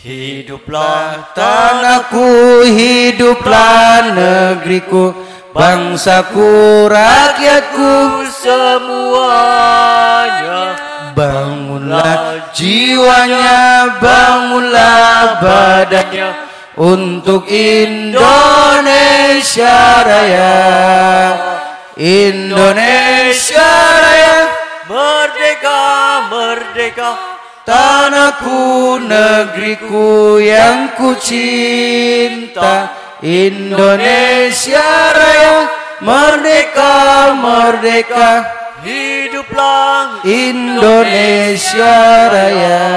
Hiduplah tanahku, hiduplah negeriku, bangsaku, rakyatku semuanya. Bangunlah jiwanya, bangunlah badannya untuk Indonesia Raya. Indonesia Raya, merdeka, merdeka. Tanahku, negeriku yang ku cinta. Indonesia Raya, merdeka, merdeka. Hiduplah Indonesia Raya.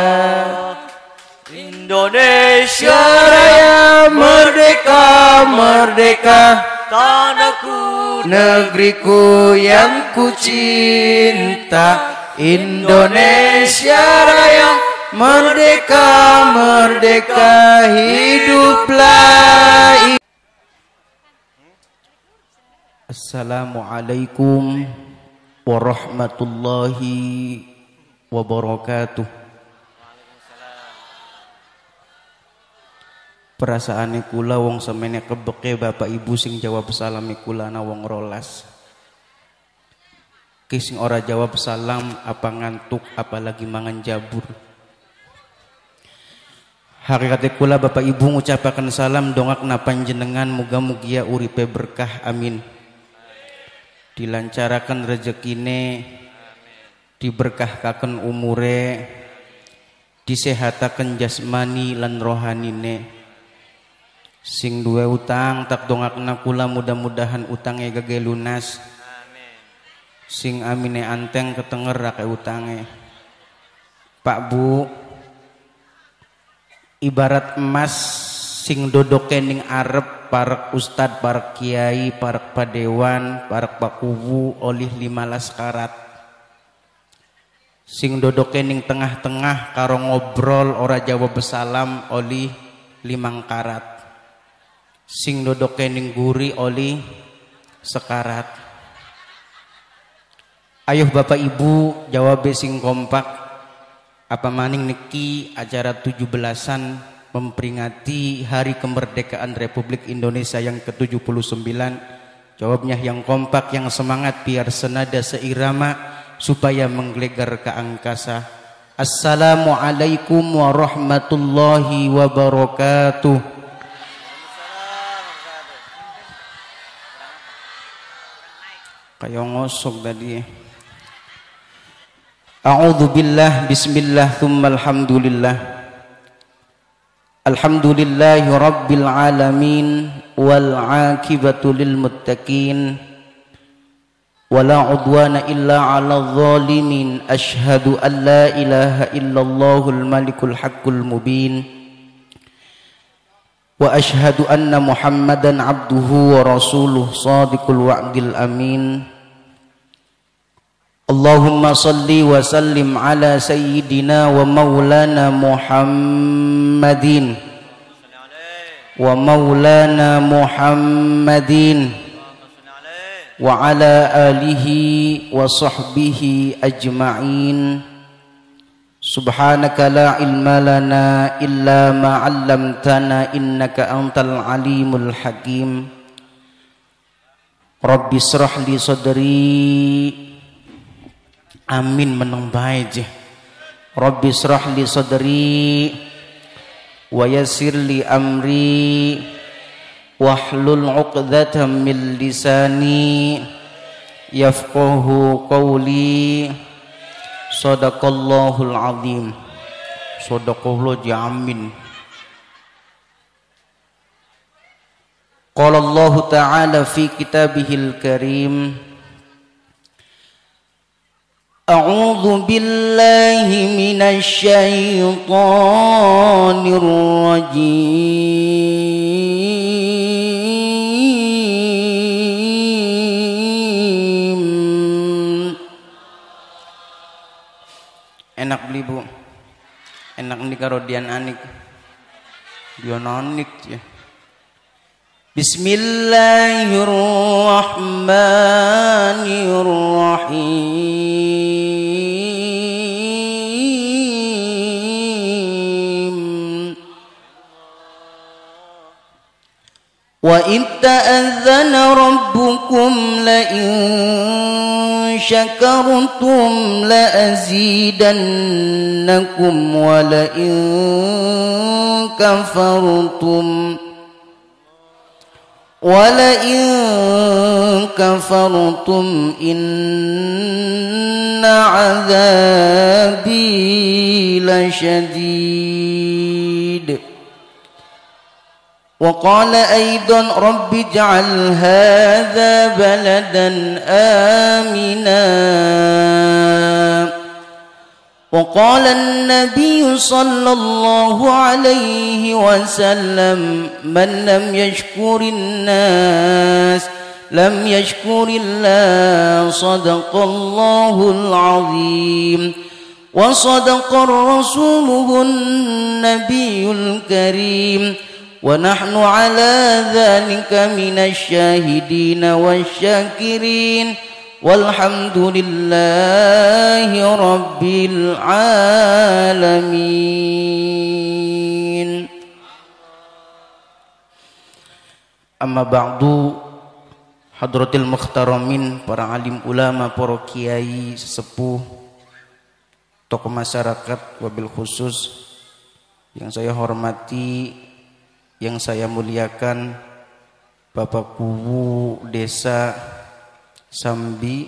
Indonesia Raya, merdeka, merdeka. Tanahku, negeriku yang ku cinta. Indonesia Raya, merdeka, merdeka. Hiduplah. Assalamualaikum warahmatullahi wabarakatuh. Perasaane kula wong semene kebeke Bapak Ibu sing jawab salam kula na wong rolas. Ki sing ora jawab salam apa ngantuk apalagi mangan jabur. Hakikate kula Bapak Ibu ngucapaken salam dongakna panjenengan muga-mugia uripe berkah amin. Dilancaraken rezekine, diberkahkaken umure, disehataken jasmani lan rohanine. Sing duwe utang tak dongakna kula mudah-mudahan utange gage lunas. Sing amine anteng ketenger rake utange. Pak Bu, ibarat emas sing dodoke ning arep parek ustad, parek kiai, parek padewan, parek pakuwu olih 15 karat. Sing dodoke ning tengah-tengah karo ngobrol ora jawab salam olih 5 karat. Sing dodoke ning guri olih sekarat. Ayuh Bapak Ibu jawab sing kompak. Apa maning niki acara 17-an memperingati hari kemerdekaan Republik Indonesia yang ke-79. Jawabnya yang kompak, yang semangat, biar senada seirama supaya menggelegar ke angkasa. Assalamualaikum warahmatullahi wabarakatuh. Kayak ngosok tadi. A'udzu billah, bismillah, tsumma alhamdulillah. Alhamdulillahi rabbil alamin wal 'aqibatu lil muttaqin wala 'udwana illa 'alal zalimin. Asyhadu an la ilaha illallahul malikul haqqul mubin wa asyhadu anna Muhammadan 'abduhu wa rasuluh shadiqul wa'dil amin. Allahumma salli wa sallim ala sayyidina wa maulana Muhammadin wa maulana Muhammadin wa ala alihi wa sahbihi ajma'in. Subhanaka la ilma lana illa ma 'allamtana innaka antal alimul hakim. Rabbi shrah li sadri. Amin meneng bae je. Rabbi shrah li sadri wa yassir li amri wahlul 'uqdatam min lisani yafqahu qawli. Shadaqallahul azim. Shadaqallahu amin. Qala Allah ta'ala fi kitabihil karim. A'udzu billahi minasy syaithanir rajim. Enak beli Bu. Enak nih karo Dian Anik. Dian Anik ya. Bismillahirrahmanirrahim. وَإِذْ تَأَذَّنَ رَبُّكُمْ لَئِن شَكَرْتُمْ لَأَزِيدَنَّكُمْ وَلَئِن كَفَرْتُمْ إِنَّ عَذَابِي لَشَدِيدٌ وقال أيضا رب اجعل هذا بلدا آمنا وقال النبي صلى الله عليه وسلم من لم يشكر الناس لم يشكر الله صدق الله العظيم وصدق رسوله النبي الكريم ونحن على ذلك من الشاهدين والشاكرين والحمد لله رب العالمين. Amma ba'du, hadratil mukhtaramin, para alim ulama, para kiai, sesepuh, tokoh masyarakat, wabil khusus yang saya hormati, yang saya muliakan, Bapak Kuwu Desa Sambi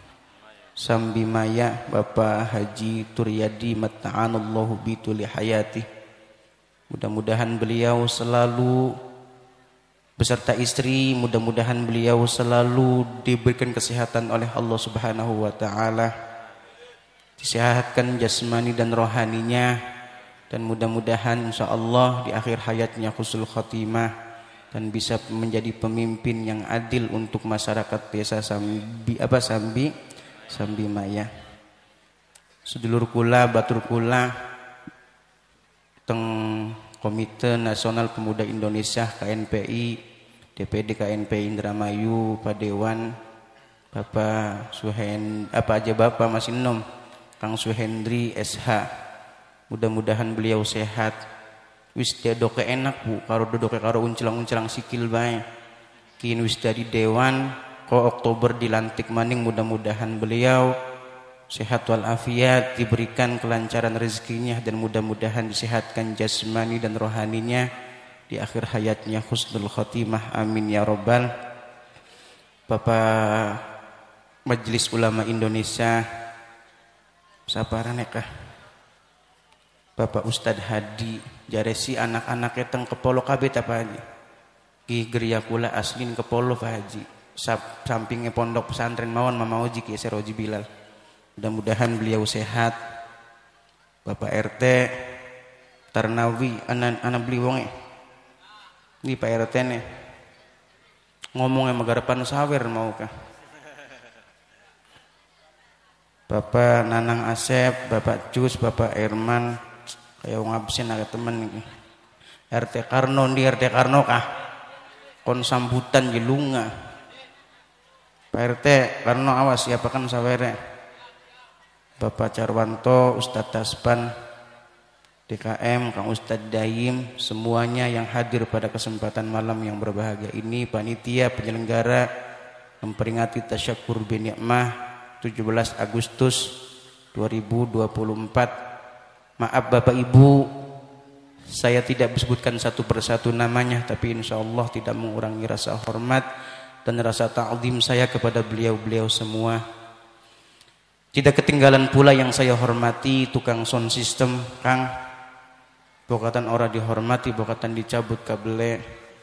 Maya, Bapak Haji Turyadi Matta'anallahu bituli hayati. Mudah-mudahan beliau selalu beserta istri, mudah-mudahan beliau selalu diberikan kesehatan oleh Allah Subhanahu wa taala, disehatkan jasmani dan rohaninya, dan mudah-mudahan insyaallah di akhir hayatnya husnul khotimah dan bisa menjadi pemimpin yang adil untuk masyarakat desa Sambi Maya. Sedulur kula, batur kula teng Komite Nasional Pemuda Indonesia KNPI, DPD KNPI Indramayu, Padewan, Bapak Bapak masih enom, Kang Suhendri SH. Mudah-mudahan beliau sehat. Wis doke enak bu, karo doke karo uncelang-uncelang sikil bae. Kin wis dari dewan, ko Oktober dilantik maning, mudah-mudahan beliau sehat walafiat, diberikan kelancaran rezekinya dan mudah-mudahan disehatkan jasmani dan rohaninya di akhir hayatnya husnul khotimah, amin ya robbal. Bapak Majelis Ulama Indonesia, saparanekah Bapak Ustadz Hadi jaresi anak-anaknya teng kepolo kabeh ta Pak Haji. Ki geria kula aslin kepolo Pak Haji. Sampingnya pondok pesantren mawon Mama Oji Ki Seroji Bilal. Mudah-mudahan beliau sehat. Bapak RT Tarnawi anak beli wonge. Ini Pak RT nih. Ngomongnya magarepan sawer mau kah? Bapak Nanang Asep, Bapak Jus, Bapak Herman, kayak wong absen ada temen iki. RT Karno di RT Karno kah? Kon sambutan jelunga. Pak RT Karno awas siapa kan sawere. Bapak Carwanto, Ustadz Taspan, DKM, Kang Ustadz Daim, semuanya yang hadir pada kesempatan malam yang berbahagia ini, panitia penyelenggara memperingati Tasyakur bin Ni'mah 17 Agustus 2024. Maaf Bapak Ibu, saya tidak sebutkan satu persatu namanya, tapi insya Allah tidak mengurangi rasa hormat dan rasa ta'zim saya kepada beliau-beliau semua. Tidak ketinggalan pula yang saya hormati tukang sound system Kang, bokatan ora dihormati, bokatan dicabut kabele,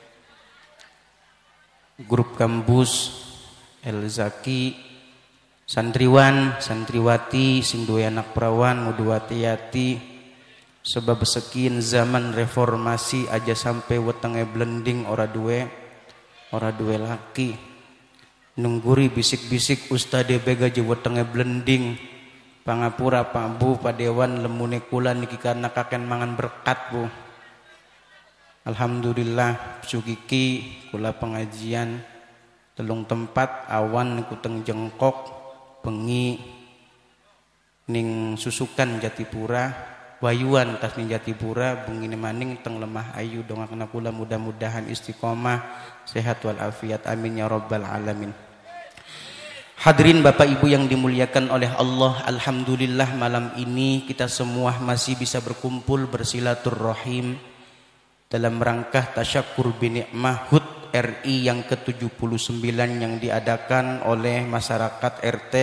grup Gambus, El Zaki, santriwan, santriwati, sing duwe anak perawan, muduwati yati, sebab sekian zaman reformasi aja sampai wetenge blending ora duwe laki. Nungguri bisik-bisik ustade bega je wetenge blending. Pangapura Pak Bu Padewan lemune kula niki karena kaken mangan berkat Bu. Alhamdulillah sugiki kula pengajian telung tempat awan niku teng Jengkok bengi ning Susukan Jatipura wayuan tas Jatipura bungine maning teng lemah ayu dongakna kula mudah-mudahan istiqomah sehat wal afiat amin ya rabbal alamin. Hadirin Bapak Ibu yang dimuliakan oleh Allah, alhamdulillah malam ini kita semua masih bisa berkumpul bersilaturrahim dalam rangka tasyakur binikmah HUT RI yang ke-79 yang diadakan oleh masyarakat RT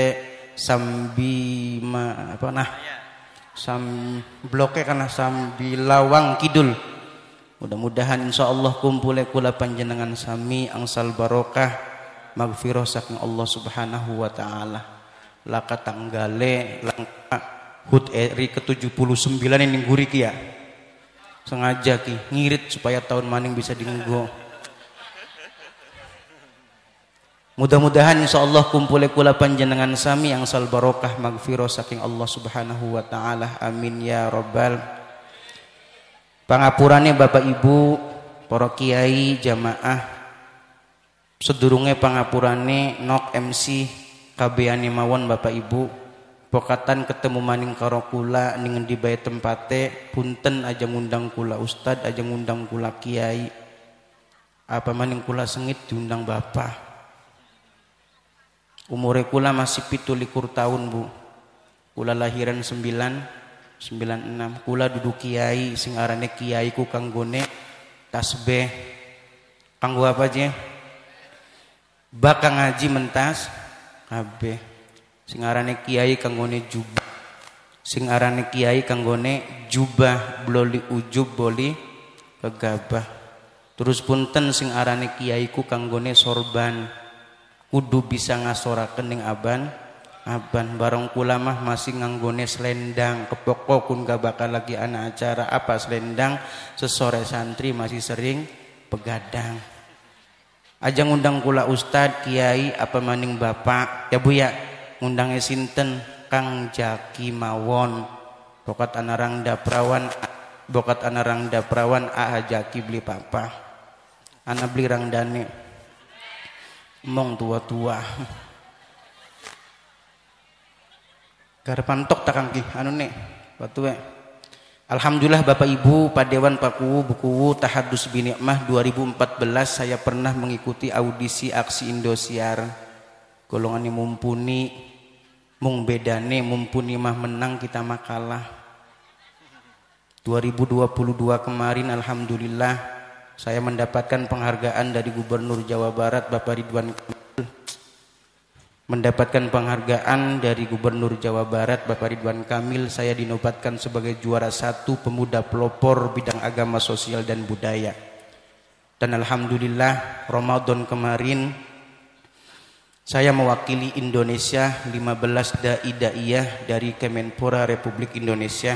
Bloknya karena Sambilawang Kidul. Mudah-mudahan insyaallah kumpule kula panjenengan sami angsal barokah magfirah saking Allah Subhanahu wa taala. Laka tanggale langka HUT RI ke-79 ini guri ki ya. Sengaja ki ngirit supaya tahun maning bisa dinggo. Mudah-mudahan insyaallah kumpule kula panjenengan sami angsal barokah magfirah saking Allah Subhanahu wa taala. Amin ya rabbal. Pangapurane Bapak Ibu, para kiai, jamaah sedurunge pangapurane nok MC kabeane mawon Bapak Ibu pokatan ketemu maning karo kula ning endi bae tempate punten aja ngundang kula ustad aja ngundang kula kiai apa maning kula sengit diundang bapak. Umure kula masih 17 tahun Bu, kula lahiran 996. Kula duduk kiai sing arane kiaiku kanggone tasbih kanggo apa aja bakal ngaji mentas kabeh. Sing arane kiai kanggone jubah, sing arane kiai kanggone jubah bloli ujub boli kegabah. Terus punten sing arane kiaiku kanggone sorban kudu bisa ngasoraken ning aban bareng kula mah masih nganggone selendang kepokokun gak bakal lagi ana acara apa selendang sesore santri masih sering begadang. Aja ngundang kula ustad, kiai, apa maning bapak ya Bu ya, ngundangnya sinten Kang Jaki mawon bokat anarang daprawan ah Jaki beli papa ana beli rangdane mong tua-tua garepan tok takang ki anu ne batu we. Alhamdulillah Bapak Ibu padewan pakuwu bukuwu Tahadus Binikmah 2014 saya pernah mengikuti audisi aksi Indosiar. Golongannya mumpuni, mung bedane mumpuni mah menang kita mah kalah. 2022 kemarin alhamdulillah saya mendapatkan penghargaan dari Gubernur Jawa Barat Bapak Ridwan Kamil. Mendapatkan penghargaan dari Gubernur Jawa Barat Bapak Ridwan Kamil, saya dinobatkan sebagai juara 1 pemuda pelopor bidang agama, sosial dan budaya. Dan alhamdulillah Ramadan kemarin saya mewakili Indonesia 15 dai-daiyah dari Kemenpora Republik Indonesia.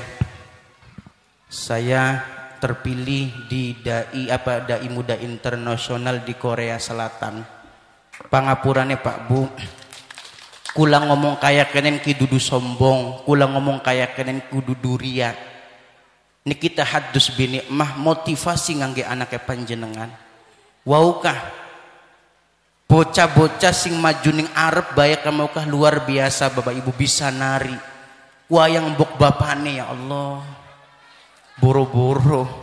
Saya terpilih di dai muda internasional di Korea Selatan. Pangapurane Pak Bu, kula ngomong kaya kenen ki dudu sombong, kula ngomong kaya kenen kudu duria. Niki tahadus binikmah motivasi ngangge anake panjenengan. Waukah bocah-bocah sing maju ning arep baya kamaukah luar biasa Bapak Ibu bisa nari. Wayang mbok bapane ya Allah. Boro-boro.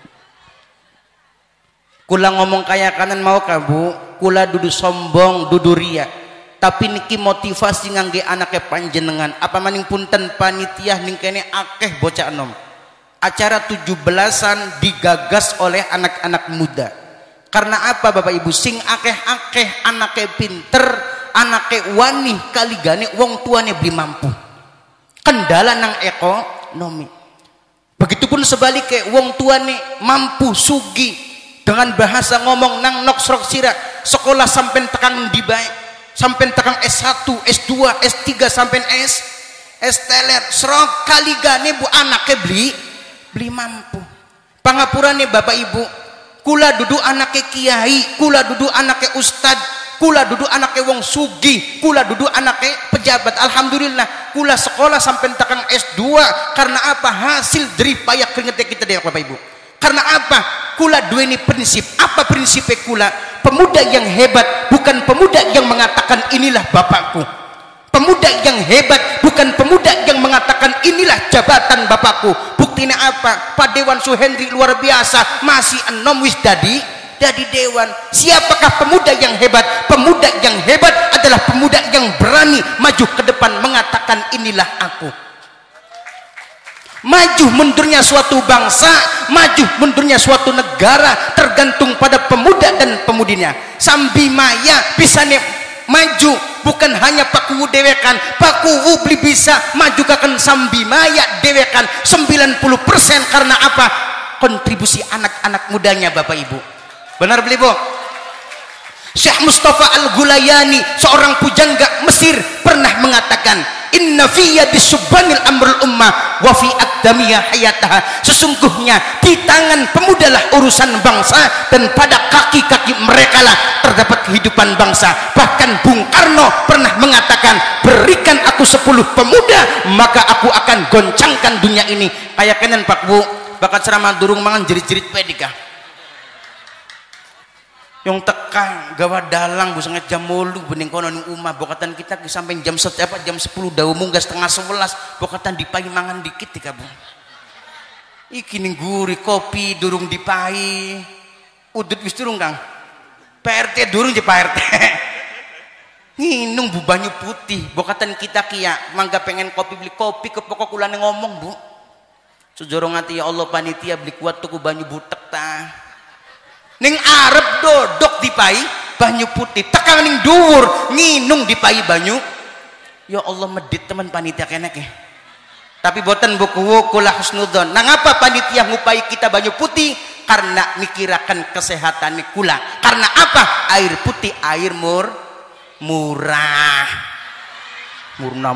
Kula ngomong kaya kanan mau ka Bu, kula dudu sombong, dudu ria. Tapi niki motivasi ngangge anake panjenengan apa maning punten panitia ning kene akeh bocah enom. Acara 17-an digagas oleh anak-anak muda. Karena apa Bapak Ibu? Sing akeh-akeh anake pinter, anake wani kaligane wong tuane beli mampu. Kendala nang ekonomi. Begitupun sebaliknya wong tuane mampu sugi dengan bahasa ngomong nang noksrok sira sekolah sampai tekan di baik sampai tekan S1, S2, S3 sampai S teler serok kaligane bu anaknya beli mampu. Pangapurane Bapak Ibu, kula duduk anaknya kiai, kula duduk anaknya ustad, kula duduk anaknya wong sugi, kula duduk anaknya pejabat. Alhamdulillah kula sekolah sampai tekan S2 karena apa? Hasil dari payah keringetnya kita deh Bapak Ibu. Karena apa? Kula dua ini prinsip. Apa prinsipnya kula? Pemuda yang hebat bukan pemuda yang mengatakan inilah bapakku. Pemuda yang hebat bukan pemuda yang mengatakan inilah jabatan bapakku. Buktinya apa? Pak Dewan Suhendri luar biasa, masih enom wis dadi dewan. Siapakah pemuda yang hebat? Pemuda yang hebat adalah pemuda yang berani maju ke depan mengatakan inilah aku. Maju mundurnya suatu bangsa, maju mundurnya suatu negara tergantung pada pemuda dan pemudinya. Sambimaya bisa maju bukan hanya pakuwu dewekan, pakuwu beli bisa maju kakan sambimaya dewekan 90%. Karena apa? Kontribusi anak-anak mudanya Bapak Ibu. Benar beli Bu? Syekh Mustafa Al-Gulayani, seorang pujangga Mesir, pernah mengatakan, inna fiyya disubbanil amrul ummah wa fi aqdamiyah hayataha. Sesungguhnya di tangan pemuda lah urusan bangsa, dan pada kaki-kaki mereka lah terdapat kehidupan bangsa. Bahkan Bung Karno pernah mengatakan, berikan aku 10 pemuda maka aku akan goncangkan dunia ini. Kayak kenen Pak Bu bakat ceramah durung mangan jerit-jerit pedika yang teka gawa dalang bu sangat jam 8 bening kono ning umah bokatan kita sampai jam 10 dawu munggah setengah 11 bokatan dipai mangan dikit tika bu. Iki ning guri kopi durung dipai, udut wis durung Kang, PRT durung je PRT nginung bu banyu putih bokatan kita kia mangga pengen kopi beli kopi ke pokok ulane ngomong bu sejorong hati ya Allah panitia beli kuat tuku banyu butek ta ning arep dodok dipai banyu putih tekang ning dhuwur nginung dipai banyu. Ya Allah medit teman panitia kenek ya. Tapi boten buku kula husnudzon. Nang apa panitia ngupai kita banyu putih? Karena mikirakan kesehatan kula. Karena apa? Air putih air murah. Murna.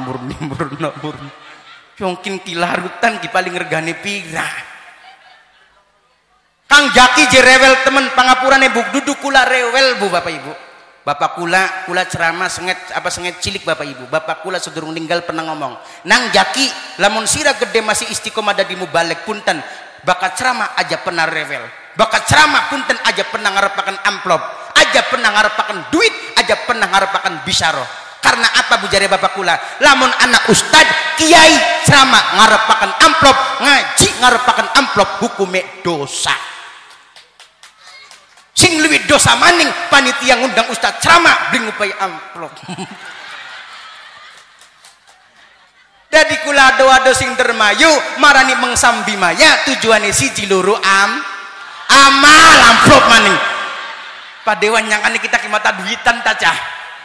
Mungkin kilarutan ki paling regane pirang. Kang Jaki je rewel temen pangapurane bu duduk kula rewel bu Bapak Ibu. Bapak kula ceramah senget cilik Bapak Ibu. Bapak kula sedurung ninggal pernah ngomong, nang Jaki lamun sira gede masih istiqomah dadi mubalek punten bakat ceramah aja pernah rewel, bakat ceramah punten aja pernah ngarepaken amplop, aja pernah ngarepaken duit, aja pernah ngarepaken bisyaro. Karena apa bu jare bapak kula, lamun anak ustad kiai ceramah ngarepaken amplop, ngaji ngarepaken amplop, hukume dosa. Sing luwih dosa maning panitia ngundang ustad ceramah beli ngupai amplop. Dadi kula ado-ado sing dermayu marani mengsambi maya tujuane siji loro amal amplop maning. Padewan nyangane kita ki mata duitan ta cah.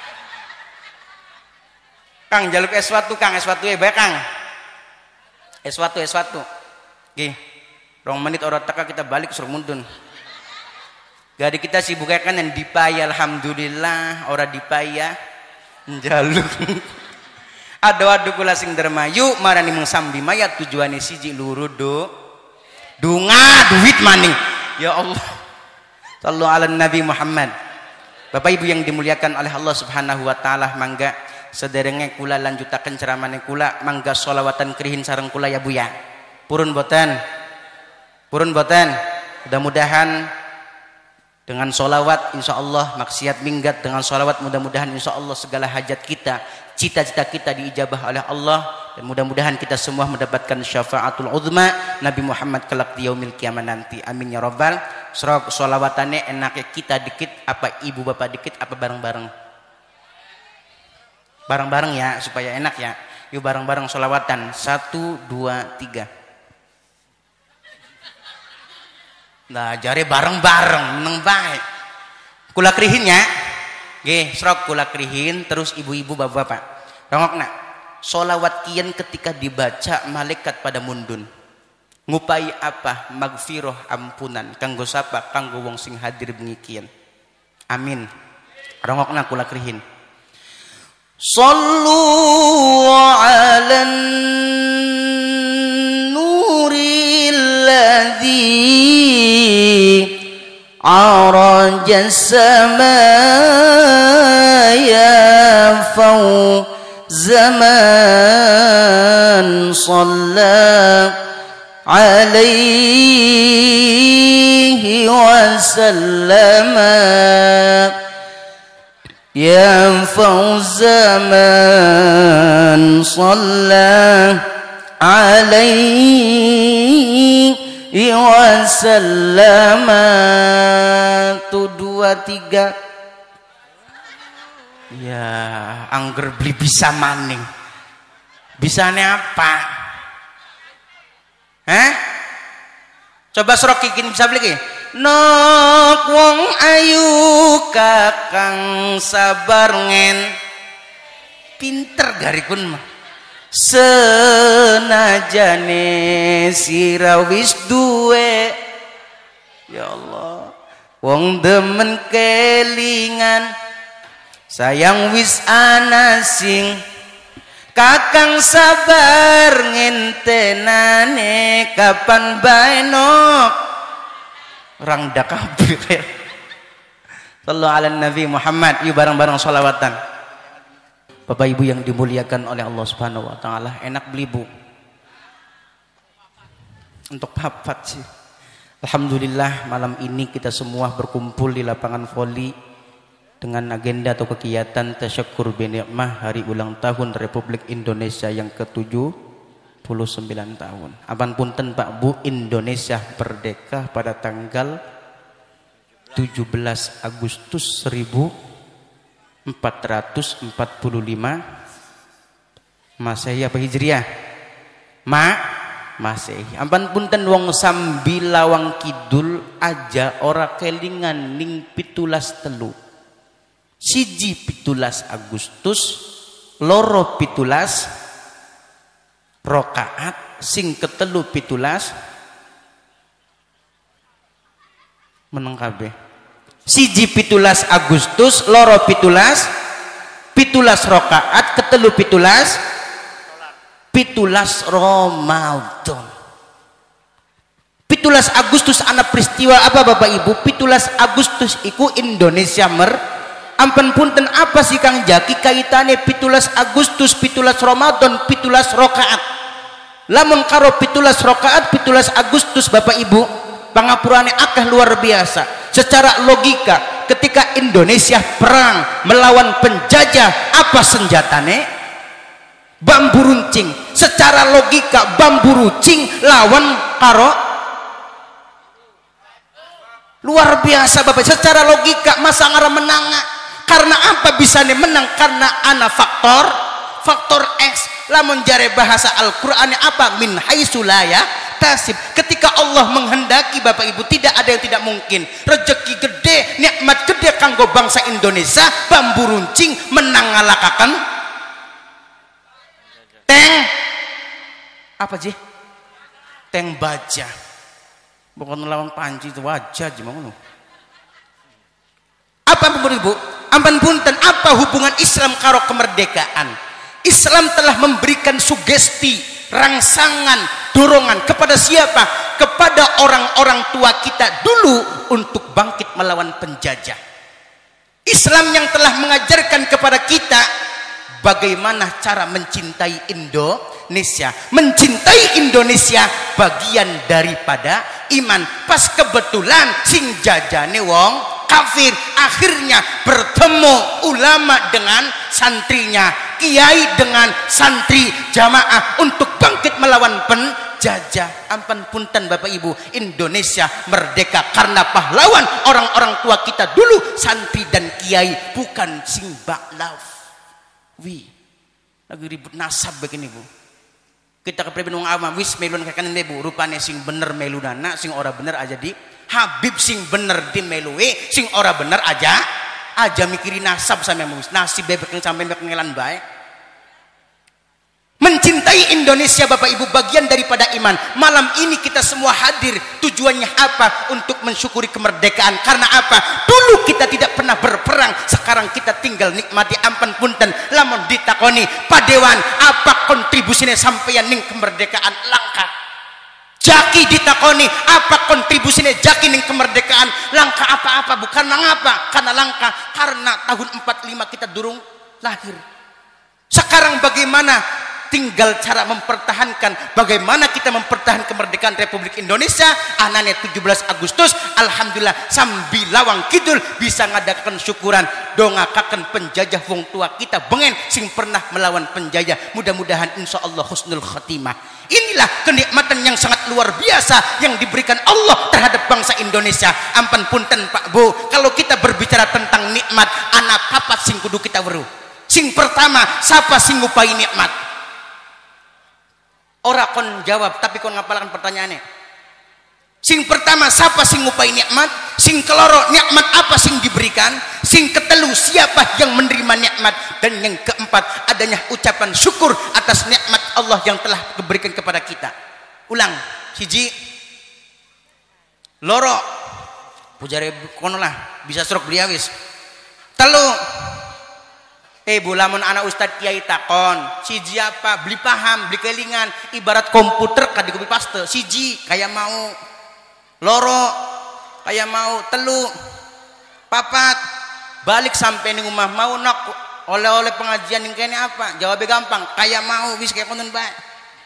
Kang jaluk S1 Kang, S1 bae Kang. S1. Nggih. 2 menit ora teka kita balik suruh mundun. Gadi kita sibuk kan yang dipaya alhamdulillah ora dipaya njaluk. Ado-ado kula sing dermayu marani mengsambi mayat tujuane siji luru dunga duit maning. Ya Allah. Sallu ala Nabi Muhammad. Bapak Ibu yang dimuliakan oleh Allah Subhanahu wa taala, mangga sederenge kula lanjutaken ceramane kula, mangga sholawatan krihin sareng kula ya Bu ya. Purun boten? Mudah-mudahan dengan sholawat insya Allah maksiat minggat, dengan sholawat mudah-mudahan insya Allah segala hajat kita, cita-cita kita diijabah oleh Allah, dan mudah-mudahan kita semua mendapatkan syafaatul uzma Nabi Muhammad kelak di yaumil kiamat nanti. Amin ya rabbal. Serok sholawatannya enaknya kita dikit apa ibu bapak dikit apa bareng-bareng? Bareng-bareng ya supaya enak ya. Yuk bareng-bareng sholawatan 1, 2, 3. Nah jare bareng-bareng meneng baik. Kula krihin ya. Nggih, serok kula krihin terus ibu-ibu bapak-bapak. Rongokna. Sholawat kian ketika dibaca malaikat pada mundun. Ngupai apa? Magfirah ampunan kanggo sapa? Kanggo wong sing hadir bengi kian. Amin. Rongokna kula krihin. Sallu 'alan nuril ladzi araja samaya faw zaman salla alaihi wa sallama ya fawza man shalla alaihi wasallama. Tu 2 3 ya angger beli bisa maning. Bisane apa? Coba serokikin bisa beli ki. Nok wong ayu kakang sabar ngen. Pinter garikun mah. Senajane sirawis duwe. Ya Allah. Wong demen kelingan. Sayang wis ana sing kakang sabar ngentenane kapan bae nok rangda kabeh. Sallallahu ala Nabi Muhammad. Yuk bareng-bareng sholawatan. Bapak Ibu yang dimuliakan oleh Allah Subhanahu wa taala, enak beli Bu. Untuk papat sih. Alhamdulillah malam ini kita semua berkumpul di lapangan voli dengan agenda atau kegiatan tasyakkur binikmah hari ulang tahun Republik Indonesia yang ke-79 tahun. Apanpunten Pak Bu, Indonesia merdeka pada tanggal 17 Agustus 1445 Masehi apa Hijriah? Masehi. Apanpunten wong sambil lawang kidul aja ora kelingan ning 17 siji 17 Agustus loro 17 rokaat sing ketelu 17 meneng kabeh. Siji 17 Agustus loro 17 rokaat ketelu 17 Ramadan. 17 Agustus anak peristiwa apa Bapak Ibu? 17 Agustus iku Indonesia ampun punten apa sih Kang Jaki kaitane 17 Agustus 17 Ramadan 17 rokaat. Lamun karo 17 rokaat 17 Agustus Bapak Ibu pangapurane akeh luar biasa. Secara logika ketika Indonesia perang melawan penjajah apa senjatane? Bambu runcing. Secara logika bambu runcing lawan karo luar biasa Bapak. Secara logika masa ngara menang. Karena apa bisa menang? Karena ana faktor X. Lamun jare bahasa Al-Qur'an apa? Min haitsu la yahtasib. Ketika Allah menghendaki Bapak Ibu tidak ada yang tidak mungkin. Rezeki gede, nikmat gede kanggo bangsa Indonesia, bambu runcing menang ngalakaken tank apa sih? Tank baja. Bukan lawan panci itu wajah gimana? Apa Ibu? Ampun punten apa hubungan Islam karo kemerdekaan? Islam telah memberikan sugesti, rangsangan, dorongan kepada siapa? Kepada orang-orang tua kita dulu untuk bangkit melawan penjajah. Islam yang telah mengajarkan kepada kita bagaimana cara mencintai Indonesia. Mencintai Indonesia bagian daripada iman. Pas kebetulan sing jajane wong kafir, akhirnya bertemu ulama dengan santrinya, kiai dengan santri jamaah untuk bangkit melawan penjajah. Ampun punten Bapak Ibu, Indonesia merdeka karena pahlawan orang-orang tua kita dulu, santri dan kiai, bukan sing baklaw. Lagi ribut nasab begini Bu. Kita kepribadian wong awam wis melun kakan Bu, rupane sing bener melunana, sing ora bener aja di Habib sing bener di melue, sing ora bener aja mikirin nasab sampe mus. Nasib bebek yang sampai ngelan baik. Mencintai Indonesia Bapak Ibu bagian daripada iman. Malam ini kita semua hadir tujuannya apa? Untuk mensyukuri kemerdekaan. Karena apa? Dulu kita tidak pernah berperang, sekarang kita tinggal nikmati. Ampun punten lamun ditakoni padewan apa kontribusinya sampeyan ning kemerdekaan langka. Jaki ditakoni apa kontribusinya Jaki ning kemerdekaan langka apa-apa, bukan mengapa karena langka, karena tahun 45 kita durung lahir. Sekarang bagaimana tinggal cara mempertahankan. Bagaimana kita mempertahankan kemerdekaan Republik Indonesia anane 17 Agustus, alhamdulillah sambil lawang kidul bisa ngadakan syukuran dongakaken penjajah wong tua kita bengen sing pernah melawan penjajah. Mudah-mudahan insya Allah husnul khotimah. Inilah kenikmatan yang sangat luar biasa yang diberikan Allah terhadap bangsa Indonesia. Ampun punten Pak Bu, kalau kita berbicara tentang nikmat, anak papat sing kudu kita weruh. Sing pertama, siapa sing ngupai nikmat? Ora kon jawab, tapi kon ngapalakan pertanyaannya. Sing pertama, siapa sing ngupai nikmat? Sing keloro, nikmat apa sing diberikan? Sing ketelu, siapa yang menerima nikmat? Dan yang keempat, adanya ucapan syukur atas nikmat Allah yang telah diberikan kepada kita. Ulang, siji, loro, pujare kono lah, bisa serok beliawis. Telu, lamun anak ustad kiai takon siji apa, beli paham, beli kelingan, ibarat komputer kadi copy paste. Siji kayak mau, loro kayak mau, telu papat balik sampai ning rumah mau nak oleh-oleh pengajian ning kene apa, jawabnya gampang kayak mau, wis kayak konten bae.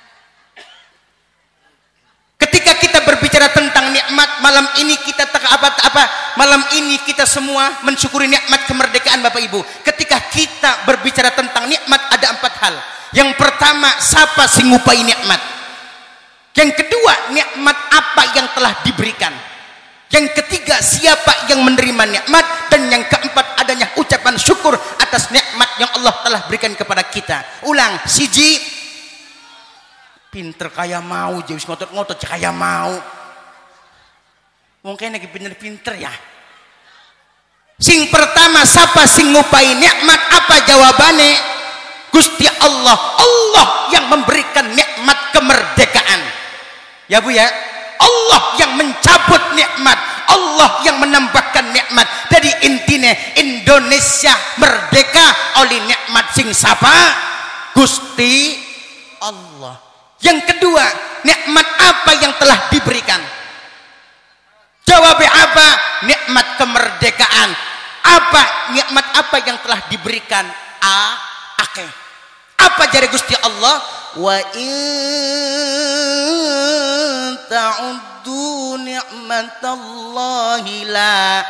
Ketika kita berbicara tentang nikmat malam ini, kita malam ini kita semua mensyukuri nikmat kemerdekaan Bapak Ibu. Ketika kita berbicara tentang nikmat ada 4 hal. Yang pertama, siapa sing ngupai nikmat? Yang kedua, nikmat apa yang telah diberikan? Yang ketiga, siapa yang menerima nikmat? Dan yang keempat, adanya ucapan syukur atas nikmat yang Allah telah berikan kepada kita. Ulang, siji, pinter kaya mau, jauh ngotot-ngotot kaya mau. Mungkin lagi pinter ya. Sing pertama, siapa sing ngupai nikmat? Apa jawabannya? Gusti Allah. Allah yang memberikan nikmat kemerdekaan. Ya Bu ya. Allah yang mencabut nikmat. Allah yang menambahkan nikmat. Jadi intinya Indonesia merdeka oleh nikmat sing sapa? Gusti Allah. Yang kedua, nikmat apa yang telah diberikan? Jawabnya apa? Nikmat kemerdekaan. Apa nikmat apa yang telah diberikan? Akeh. Apa jare Gusti Allah? Wa in ta'uddu ni'matallahi la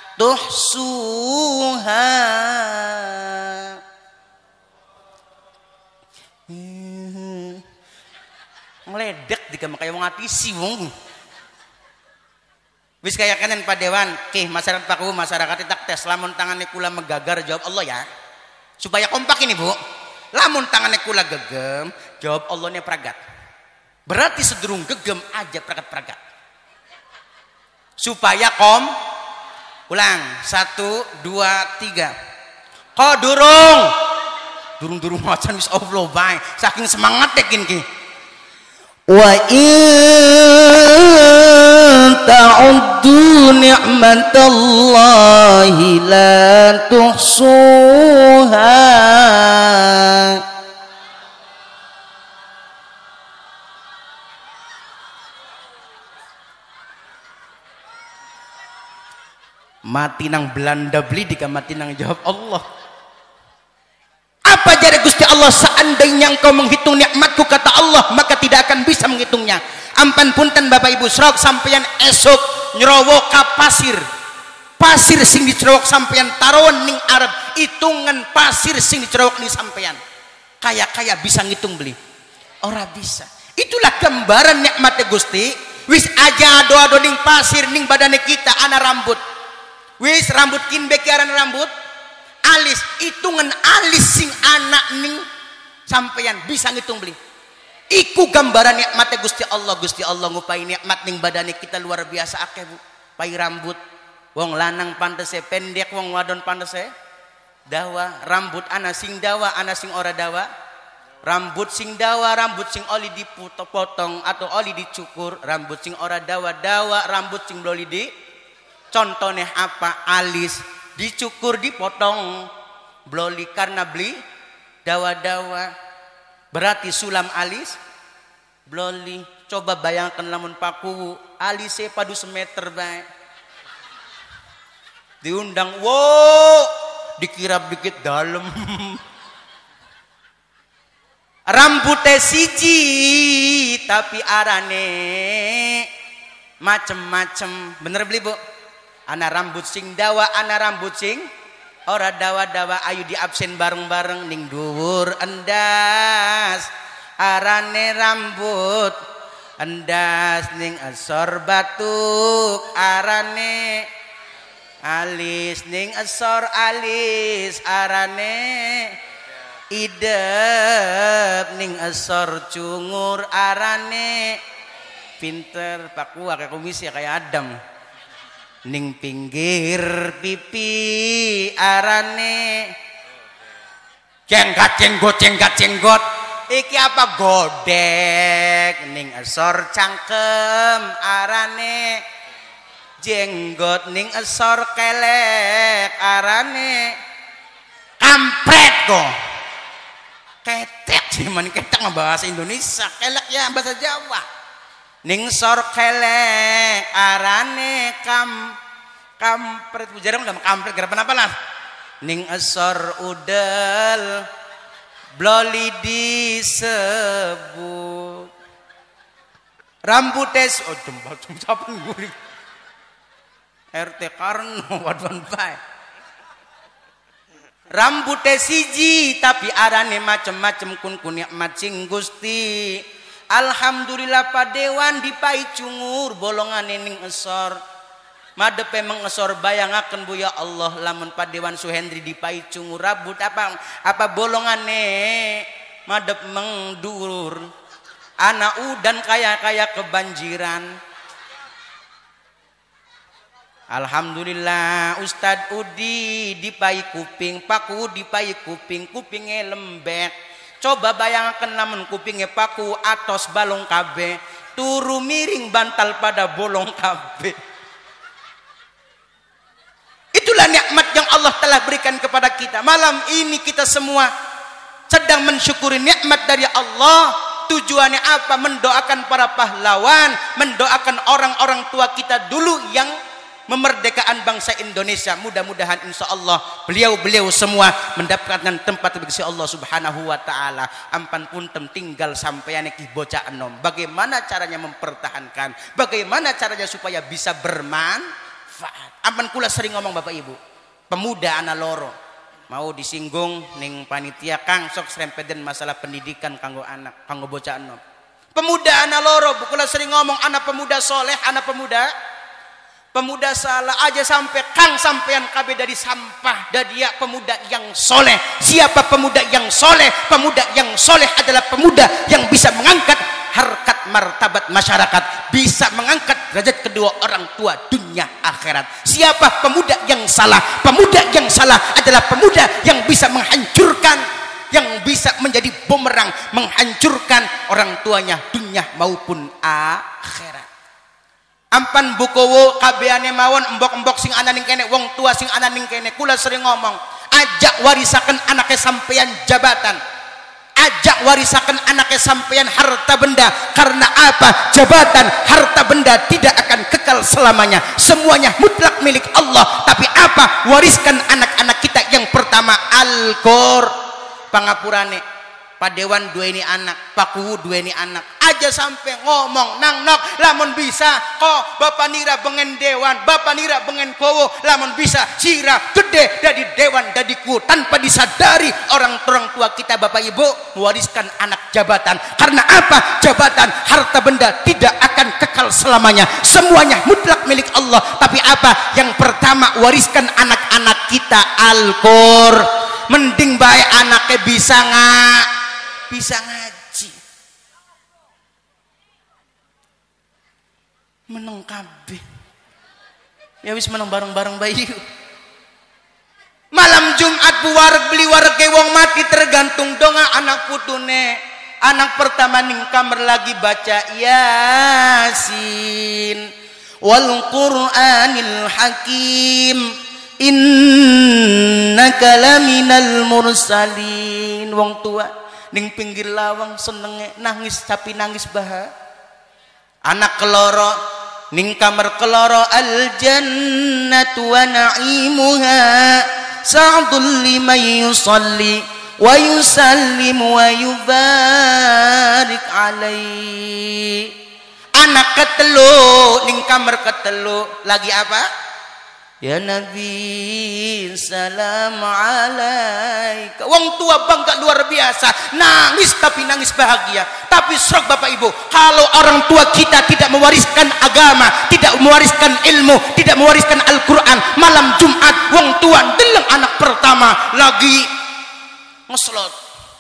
tuhsuha. Meledek di kamar kayak wong atisi wong. Wis kaya kanen Pak Dewan, masyarakat Paku, masyarakat tak tes lamun tangannya kula megagar jawab Allah ya. Supaya kompak ini Bu. Lamun tangannya kula gegem, jawab Allahnya pragat. Berarti sedurung gegem aja pragat-pragat. Supaya ulang 1 2 3. Durung macan wis Allah bae. Saking semangat tekin ki. Wa in ta'uddu ni'matallahi la tuhsuha. Mati nang Belanda beli dika mati nang jawab Allah. Apa jare Gusti Allah? Seandainya engkau menghitung nikmatku kata Allah, maka tidak akan bisa menghitungnya. Ampan punten Bapak Ibu, serok sampeyan esok nyerowok ka pasir sing dicerowok sampeyan taruhan ning Arab, hitungan pasir sing dicerowok ning sampeyan kaya bisa ngitung beli? Ora bisa. Itulah gambaran nikmatnya Gusti. Wis aja ado-ado ning pasir ning badane kita ana rambut, wis rambut kin bekiaran rambut alis, hitungan alis sing anak ning sampeyan bisa ngitung beli. Iku gambaran nikmatnya Gusti Allah. Gusti Allah ngupai nikmat ning badane kita luar biasa akeh Bu. Pai rambut wong lanang pantese pendek, wong wadon pantese dawa. Rambut ana sing dawa, ana sing ora dawa. Rambut sing dawa, rambut sing oli dipotong atau oli dicukur. Rambut sing ora dawa, rambut sing bloli di. Contohnya apa? Alis dicukur dipotong, bloli karena beli dawa-dawa. Berarti sulam alis bloli. Coba bayangkan lamun Paku alisnya padu semeter bae. Diundang, wow, dikirap dikit dalam. Rambutnya siji tapi arane macem-macem. Bener beli bu? Ana rambut sing dawa, ana rambut sing ora dawa-dawa. Ayo di absen bareng-bareng ning dhuwur endas arane rambut endas, ning asor batuk arane alis, ning asor alis arane idep, ning asor cungur arane pinter. Paku kayak komisi kayak Adam. Ning pinggir pipi arane jenggot. Iki apa godek. Ning asor cangkem arane jenggot, ning asor kelek arane kampret kok. Ketek sih man, ketek mah bahasa Indonesia, kelek ya bahasa Jawa. Ning sor kelek arane kampret. Jarang udah kampret gara apa lah. Ning asor udel bloli disebut. Rambutnya jembal sapen guling. RT Karno wadon bae. Rambutnya siji tapi arane macem-macem kun macing Gusti. Alhamdulillah padewan dipai cungur bolongan ning esor. Madepe mengesor bayangaken bu ya Allah, lamun padewan Suhendri dipai cungur rambut apa bolongane madep mengdur. Anak udan kaya kebanjiran. Alhamdulillah Ustad Udi dipai kuping, Paku dipai kupingnya lembek. Coba bayangkan namun kupingnya Paku atos balong kabe, turu miring bantal pada bolong kabe. Itulah nikmat yang Allah telah berikan kepada kita. Malam ini kita semua sedang mensyukuri nikmat dari Allah. Tujuannya apa? Mendoakan para pahlawan, mendoakan orang-orang tua kita dulu yang memerdekakan bangsa Indonesia. Mudah-mudahan insya Allah beliau semua mendapatkan tempat bagi Allah Subhanahu wa taala. Ampan puntem tinggal sampeyan iki bocah enom. Bagaimana caranya mempertahankan? Bagaimana caranya supaya bisa bermanfaat? Ampan kula sering ngomong Bapak Ibu, pemuda anak loro mau disinggung ning panitia Kang sok serempeden masalah pendidikan kanggo anak, kanggo bocah enom. Pemuda anak loro, kula sering ngomong anak pemuda soleh, anak pemuda salah aja sampai Kang sampean kabeh dari sampah. Dia pemuda yang soleh. Siapa pemuda yang soleh? Pemuda yang soleh adalah pemuda yang bisa mengangkat harkat martabat masyarakat, bisa mengangkat derajat kedua orang tua dunia akhirat. Siapa pemuda yang salah? Pemuda yang salah adalah pemuda yang bisa menghancurkan, yang bisa menjadi bumerang, menghancurkan orang tuanya dunia maupun akhirat. Ampan bukowo kabeane mawon embok-embok sing ana ning kene, wong tua sing ana ning kene. Kula sering ngomong, ajak warisaken anake sampeyan jabatan, ajak warisaken anake sampeyan harta benda. Karena apa? Jabatan, harta benda tidak akan kekal selamanya, semuanya mutlak milik Allah. Tapi apa? Wariskan anak-anak kita. Yang pertama Al-Qur pangapurane padewan dua ini anak, Paku dua ini anak. Aja sampai ngomong nang nok lamun bisa kok bapak nira bengen dewan, bapak nira bengen kowo, lamun bisa sira gede dari dewan dadiku. Tanpa disadari orang tua kita Bapak Ibu mewariskan anak jabatan. Karena apa? Jabatan, harta benda tidak akan kekal selamanya, semuanya mutlak milik Allah. Tapi apa? Yang pertama wariskan anak-anak kita Al-Qur. Mending baik anaknya bisa ngaji, meneng kabeh ya wis meneng bareng-bareng bayi. Malam Jumat buwareg beli wareg wong mati tergantung donga anak putune. Anak pertama ning kamar lagi baca Yasin wal Qur'anil Hakim innaka laminal mursalin. Wong tua ning pinggir lawang senenge nangis, tapi nangis bahagia. Anak keloro ning kamar keloro al jannatu wa na'imuha sa'dul liman yusalli wa yusallim wa yubarik alaihi. Anak ketelu ning kamar ketelu lagi apa? Ya Nabi salam alaika. Wong tua bangga luar biasa, nangis tapi nangis bahagia. Tapi serok Bapak Ibu, kalau orang tua kita tidak mewariskan agama, tidak mewariskan ilmu, tidak mewariskan Al-Quran, malam Jumat wong tua deleng anak pertama lagi ngeslot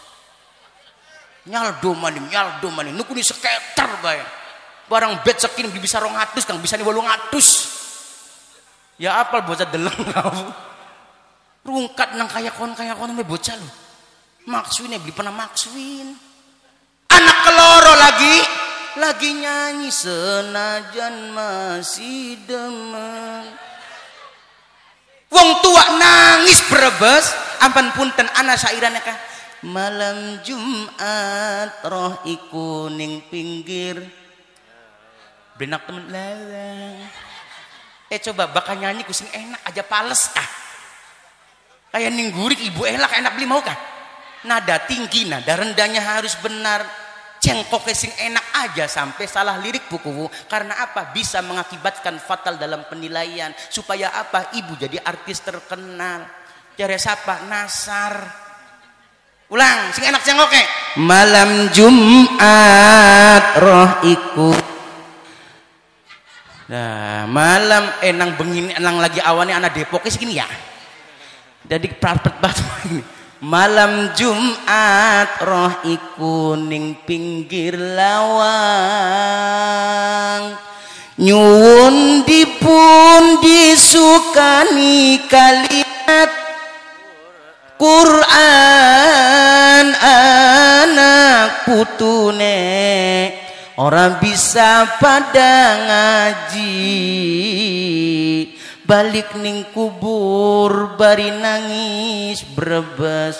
nyaldo mani nukuni seketar bayang barang bet sekin bisa 200 kang bisa nih 800. Ya apal bocah deleng kau. Rungkat nang kaya kon me bocah lu. Makswin beli pernah makswin. Anak keloro lagi nyanyi senajan masih demen. Wong tua nangis berebes. Ampan punten ana sairane kah. Malam Jumat roh iku ning pinggir. Benak temen lalang. Coba bakal nyanyi kusing enak aja pales kah? Kayak ninggurik ibu enak beli mau kah? Nada tinggi, nada rendahnya harus benar. Cengkok sing enak aja sampai salah lirik buku. Karena apa? Bisa mengakibatkan fatal dalam penilaian. Supaya apa? Ibu jadi artis terkenal. Cari siapa? Nasar. Ulang, sing enak cengkoknya. Malam Jumat roh ikut. Nah, malam enang bengin enang lagi awannya anak Depoknya segini ya. Jadi prapet banget ini. Malam Jumat roh iku ning pinggir lawang. Nyuwun dipun disukani kalimat Quran anak putune. Orang bisa pada ngaji balik ning kubur bari nangis Brebes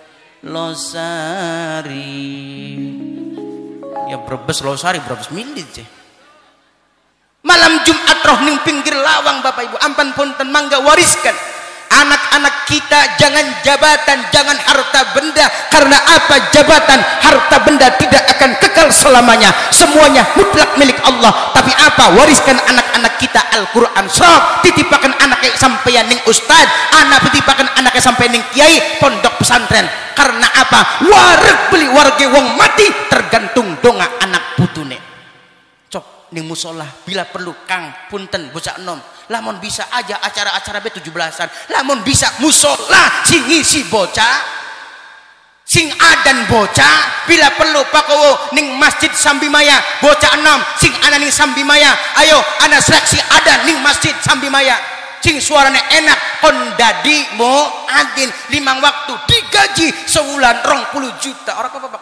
Losari. Ya Brebes Losari Brebes milit sih. Malam Jumat roh ning pinggir lawang Bapak Ibu ampan punten mangga wariskan anak-anak kita jangan jabatan, jangan harta benda. Karena apa? Jabatan, harta benda tidak akan kekal selamanya. Semuanya mutlak milik Allah. Tapi apa? Wariskan anak-anak kita Al-Quran. Sok titipakan anaknya sampai ning ustad, anak titipakan anaknya sampai ning kiai pondok pesantren. Karena apa? Wareg beli warga wong mati tergantung donga anak putune. Cok ning musola bila perlu kang punten bocah enom. Lamun bisa aja acara-acara B17-an. Lamun bisa musola sing ngisi bocah, sing adan bocah. Bila perlu pakowo ning masjid Sambimaya bocah 6 sing ana ning Sambimaya. Ayo ana seleksi adan ning masjid Sambimaya. Sing suaranya enak kon dadi muadzin 5 waktu digaji sebulan 20 juta. Orang apa Pak?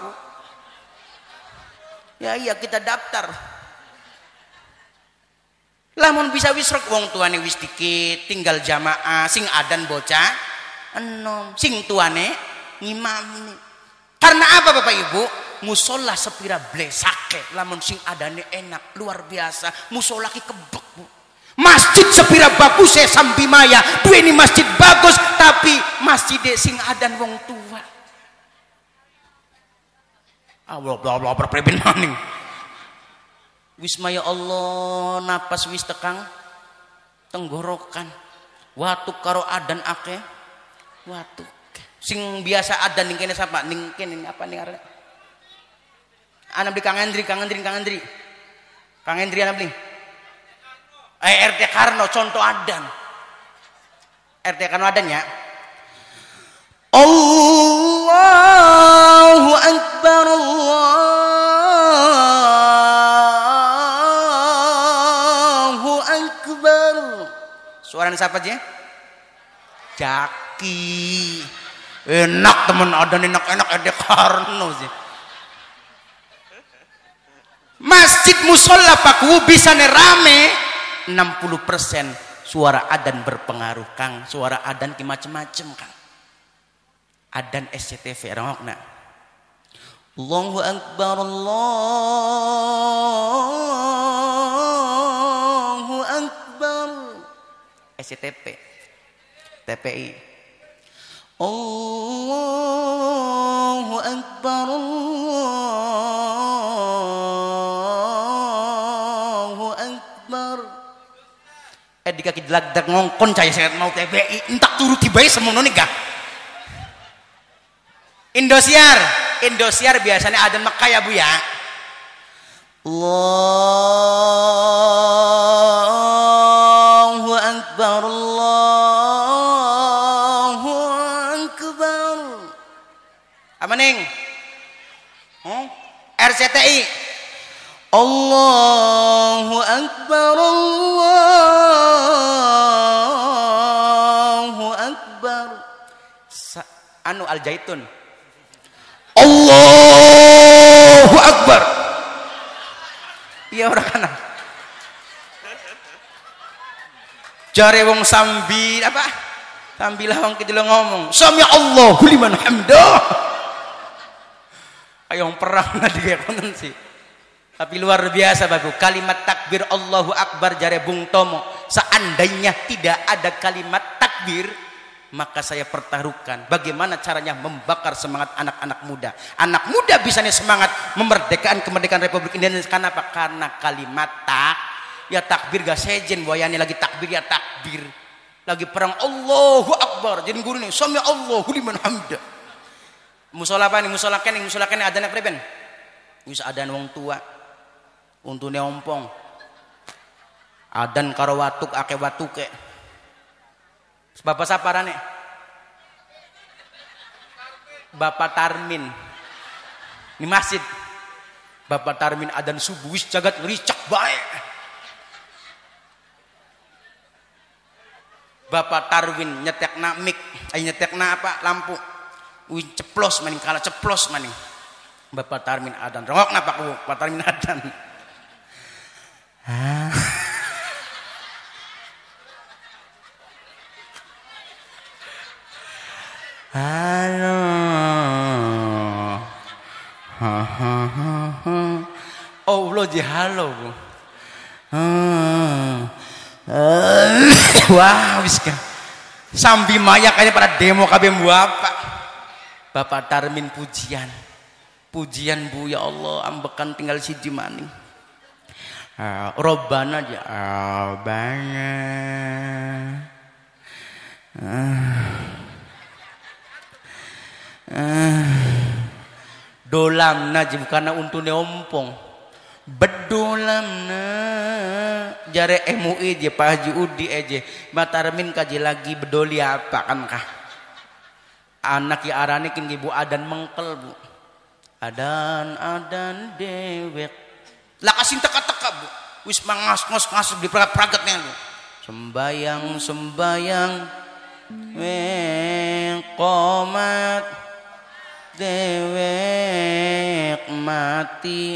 Ya iya kita daftar. Lamun bisa wisrok wong tuane wis dikit tinggal jamaah sing adan bocah enom sing tuane ngimami. Karena apa Bapak Ibu? Musola sepira blesake lamun sing adane enak luar biasa. Musola ki kebek Bu. Masjid sepira bagus Sambimaya duweni masjid bagus tapi masjid sing adan wong tua. Allah berpreben maning. Wismaya Allah napas wis tekang tenggorokan watuk karo adan ake watuk sing biasa adan ning kene sapa ning kene apa ning arek ana beli Kang Andri ana beli RT Karno contoh adan RT Karno adan ya. Allahu Akbar suaranya siapa aja? Jaki enak temen ada enak ada Karno sih. Masjid musola paku bisa rame 60% suara adan berpengaruh Kang. Suara adan ki macem-macem Kang. Adan SCTV rongokna Allahu Akbar Allahu Akbar SCTP TPI Allahu Akbar, Allahu Akbar. Di kaki delagdag ngongkon caya saya mau TBI entak turuti bae semono nih gak. Indosiar biasanya adzan Mekah ya Bu ya. Allahu Akbar, Allahu Akbar. Apa ning? RCTI. Allahu Akbar, Allahu Akbar. Anu Al Zaitun. Allahu Akbar. Iya orang kana. Jare wong sambil apa? Sambilah wong kidul ngomong, "Sami Allahu liman hamdah." Ayo perang digekonen sih. Tapi luar biasa Bapak. Kalimat takbir Allahu Akbar jare Bung Tomo. Seandainya tidak ada kalimat takbir, maka saya pertaruhkan bagaimana caranya membakar semangat anak-anak muda. Anak muda bisanya semangat kemerdekaan Republik Indonesia. Kenapa? Karena kalimat ya takbir gak sejen boyane lagi takbir ya takbir. Lagi perang Allahu Akbar. Jadi guru nih, sami Allahu liman hamda. Musola apa nih? Musola kene adana preben. Wis adan wong tua. Untune ompong. Adan karo watuk ake watuke. Bapak saparane? Bapak Tarmin. Ini masjid. Bapak Tarmin adan subuh wis jagat ricak bae. Bapak Tarwin nyetekna mik, nyetekna apa? Lampu. Wih ceplos maning kala ceplos maning. Bapak Tarmin adan. Rongokna Pak Tarmin adan. Halo. Oh, lo ji halo, Bu. Wah, wis ka. Sambi maya kayaknya pada demo kabeh Bapak Tarmin pujian. Pujian Bu ya Allah, ambekan tinggal siji maning. Robbana aja. Robbana. Dolamna aja bukan untune ompong. Bedolamna jare MUI je Pak Haji Udi aja. Batarmin kaji lagi bedoli apa kan kah? Anak ya arane kin ibu adan mengkel Bu. Adan dewek. Lah kasih teka-teka Bu. Wis mangas-ngos di pragatnya Bu. Sembayang komat dewek mati.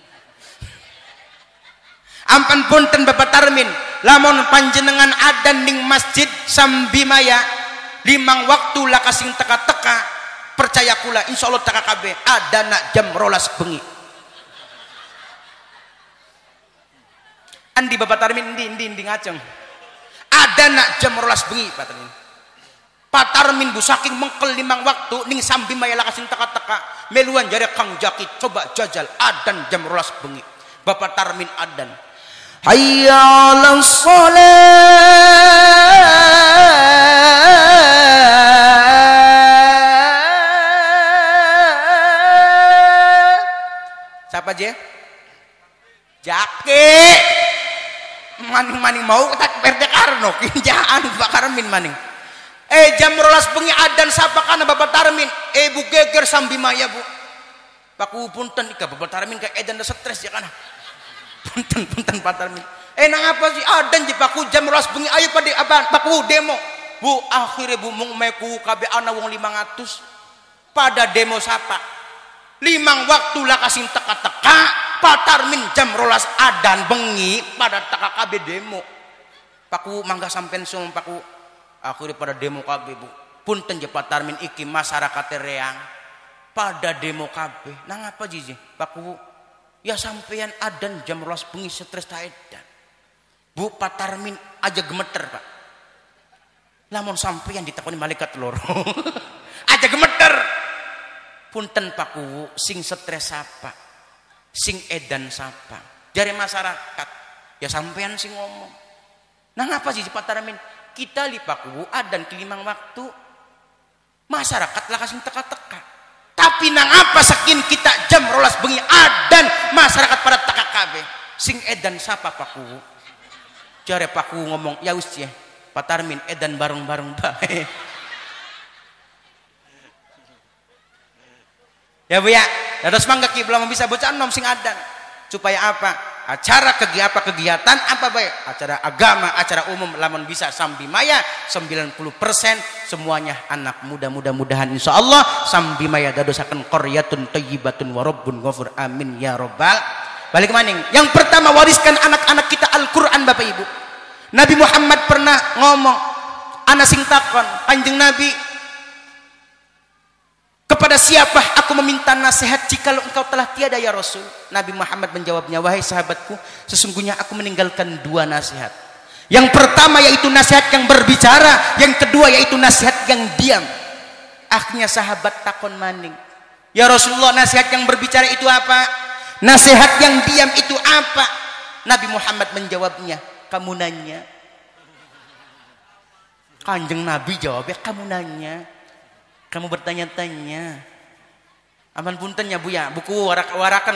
Ampan punten Bapak Tarmin, lamun panjenengan adan ning masjid Sambimaya 5 waktu lakasing teka-teka, percaya kula insyaallah teka kabeh adana jam 12 bengi. Andi Bapak Tarmin ndi ngajeng. Adana jam 12 bengi Pak Tarmin. Pak Tarmin Bu saking mengkel 5 waktu ning Sambimaya lakasing teka-teka, meluan jare Kang Jaki coba jajal adan jam 12 bengi. Bapak Tarmin adan. Hayya 'alas shalah. Siapa aja? Jake. Maning mau tak perde karno kinjaan Pak Tarmin maning. Jam 12 bengi adan sapa kana Bapak Tarmin. Bu geger Sambimaya Bu. Paku punten ika Bapak Tarmin kayak edan stres ya kana. Punten Pak Tarmin. Nang apa sih adan ji paku jam 12 bengi ayo pada apa paku demo. Bu akhirnya Bu mung meku kabeh ana wong 500 pada demo sapa. 5 waktu lah kasing teka-teka Pak Tarmin jam 12 adan bengi pada teka kabeh demo. Paku mangga sampean sum paku akhirnya pada demo kabeh Bu. Punten je Pak Tarmin iki masyarakat reang pada demo kabeh. Nang apa ji paku ya sampean adan jam 12 bengi stres ta edan. Bu Pak Tarmin aja gemeter Pak. Lamun sampeyan ditakoni malaikat loro. Aja gemeter. Punten paku sing stres apa? Sing edan sapa? Jare masyarakat. Ya sampeyan sing ngomong. Nah ngapa sih Pak Taramin? Kita lipaku adan kelimang waktu. Masyarakat lah kasing teka-teka. Tapi nang apa sakin kita jam rolas bengi adan masyarakat pada teka kabeh. Sing edan sapa paku? Jare paku ngomong ya wis ya. Pak Tarmin edan bareng-bareng bae. Ya Bu ya, terus mangga ki belum bisa bocah nom sing adan. Supaya apa? Acara kegiatan apa baik? Acara agama, acara umum lamun bisa Sambimaya 90% semuanya anak muda, mudah-mudahan insyaallah Sambimaya dadosaken qaryatun thayyibatun wa rabbun ghafur amin ya rabbal. Balik maning. Yang pertama wariskan anak-anak kita Al-Qur'an Bapak Ibu. Nabi Muhammad pernah ngomong, ana sing takon Kanjeng Nabi, kepada siapa aku meminta nasihat jikalau engkau telah tiada ya Rasul? Nabi Muhammad menjawabnya, wahai sahabatku, sesungguhnya aku meninggalkan dua nasihat. Yang pertama yaitu nasihat yang berbicara, yang kedua yaitu nasihat yang diam. Akhirnya sahabat takon maning, ya Rasulullah, nasihat yang berbicara itu apa? Nasihat yang diam itu apa? Nabi Muhammad menjawabnya, kamu nanya. Kanjeng Nabi jawabnya, kamu nanya. Kamu bertanya-tanya. Aman puntennya Bu ya, buku warakakan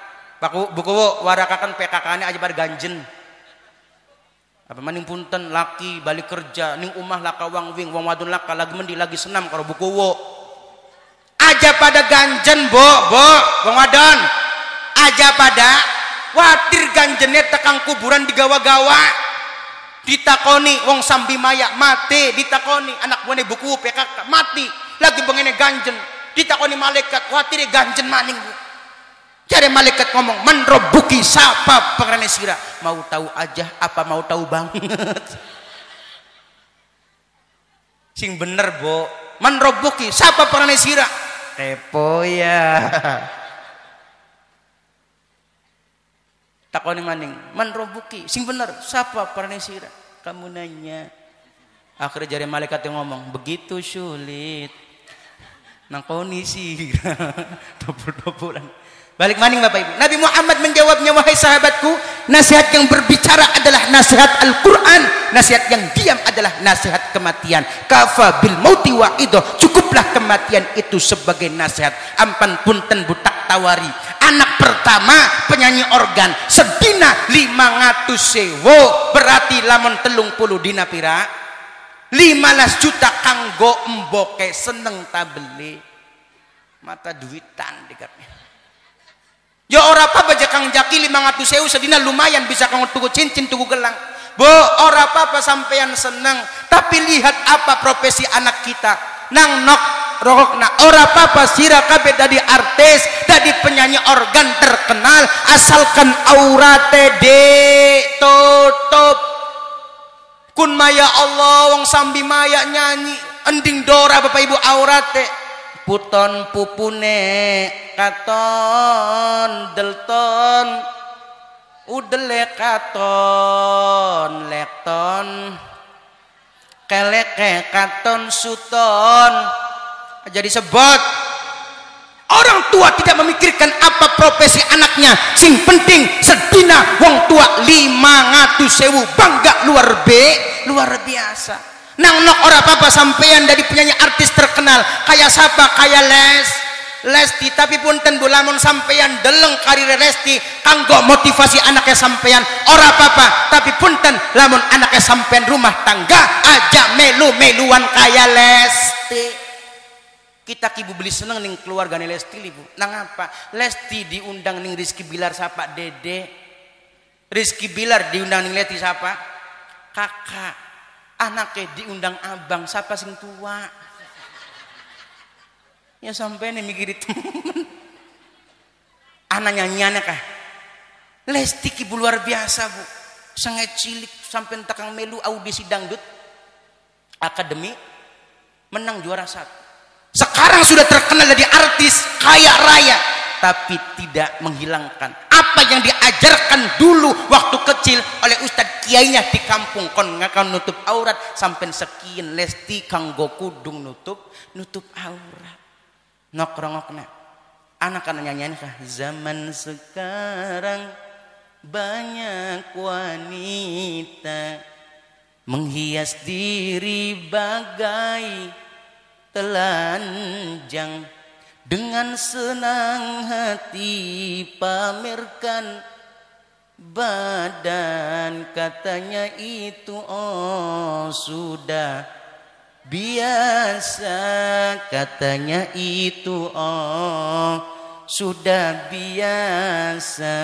PKK-nya aja pada ganjen. Apa maning punten laki balik kerja ning umah laka wang wing wong wadon laka lagi mendi lagi senam karo buku wo. Aja pada ganjen bo wong wadon. Aja pada watir ganjene tekang kuburan digawa-gawa. Ditakoni wong Sambimaya mati, ditakoni anak buane buku PKK mati. Lagi bengene ganjen, ditakoni malaikat, watire ganjen maning. Jare malaikat ngomong, "Man rabbuki sapa pengrane sira?" Mau tahu aja apa mau tahu banget? Sing bener, Bo. Man rabbuki sapa pengrane sira? Kepo ya. Takoni maning, "Man rabbuki?" Sing bener, sapa pengrane sira? Kamu nanya. Akhirnya jare malaikat yang ngomong, "Begitu sulit." Nang kondisi double-doublean. Balik maning Bapak Ibu. Nabi Muhammad menjawabnya, wahai sahabatku, nasihat yang berbicara adalah nasihat Al-Quran, nasihat yang diam adalah nasihat kematian. Kafa bil mauti wa'idoh, cukuplah kematian itu sebagai nasihat. Ampan punten butak tawari, anak pertama penyanyi organ sedina 500.000, berarti lamun 30 dina pira 15 juta kanggo emboke seneng tabeli mata duitan dikatnya. Ya ora apa-apa aja Kang Jaki 500.000 sedina lumayan bisa kang tuku cincin tuku gelang. Bo ora apa-apa sampeyan seneng, tapi lihat apa profesi anak kita. Nang nok rokokna ora apa-apa sira kabeh dadi artis, dadi penyanyi organ terkenal asalkan aurate tutup. Kun maya Allah wong Sambimaya nyanyi ending dora Bapak Ibu aurate puton pupune katon delton udele katon lekton keleke katon suton. Jadi sebut orang tua tidak memikirkan apa profesi anaknya, sing penting sedina wong tua 500.000 bangga luar biasa. Nang nok ora apa-apa sampean dari penyanyi artis terkenal kayak siapa, kayak Lesti, tapi punten Bu lamun sampean deleng karir Lesti kanggo motivasi anaknya sampean ora apa-apa, tapi punten lamun anaknya sampean rumah tangga aja melu-meluan kayak Lesti. Kita kibu beli seneng ning keluargane Lesti Bu. Nang apa? Lesti diundang ning Rizky Bilar sapa Dede. Rizky Bilar diundang ning Lesti sapa kakak. Anaknya diundang abang sapa sing tua. Ya sampai nih mikir temen. Anak nyanyiannya kah? Lesti kibu luar biasa Bu. Sangat cilik sampai tekang melu audisi dangdut akademi menang juara 1. Sekarang sudah terkenal jadi artis kaya raya. tapi tidak menghilangkan apa yang diajarkan dulu waktu kecil oleh ustadz kiainya di kampung. Kon ngakon nutup aurat sampai sekian lesti kanggo kudung nutup aurat. Nokrongokna anak kan nyanyian kah zaman sekarang banyak wanita menghias diri bagai telanjang, dengan senang hati pamerkan badan, katanya itu oh sudah biasa, katanya itu oh sudah biasa.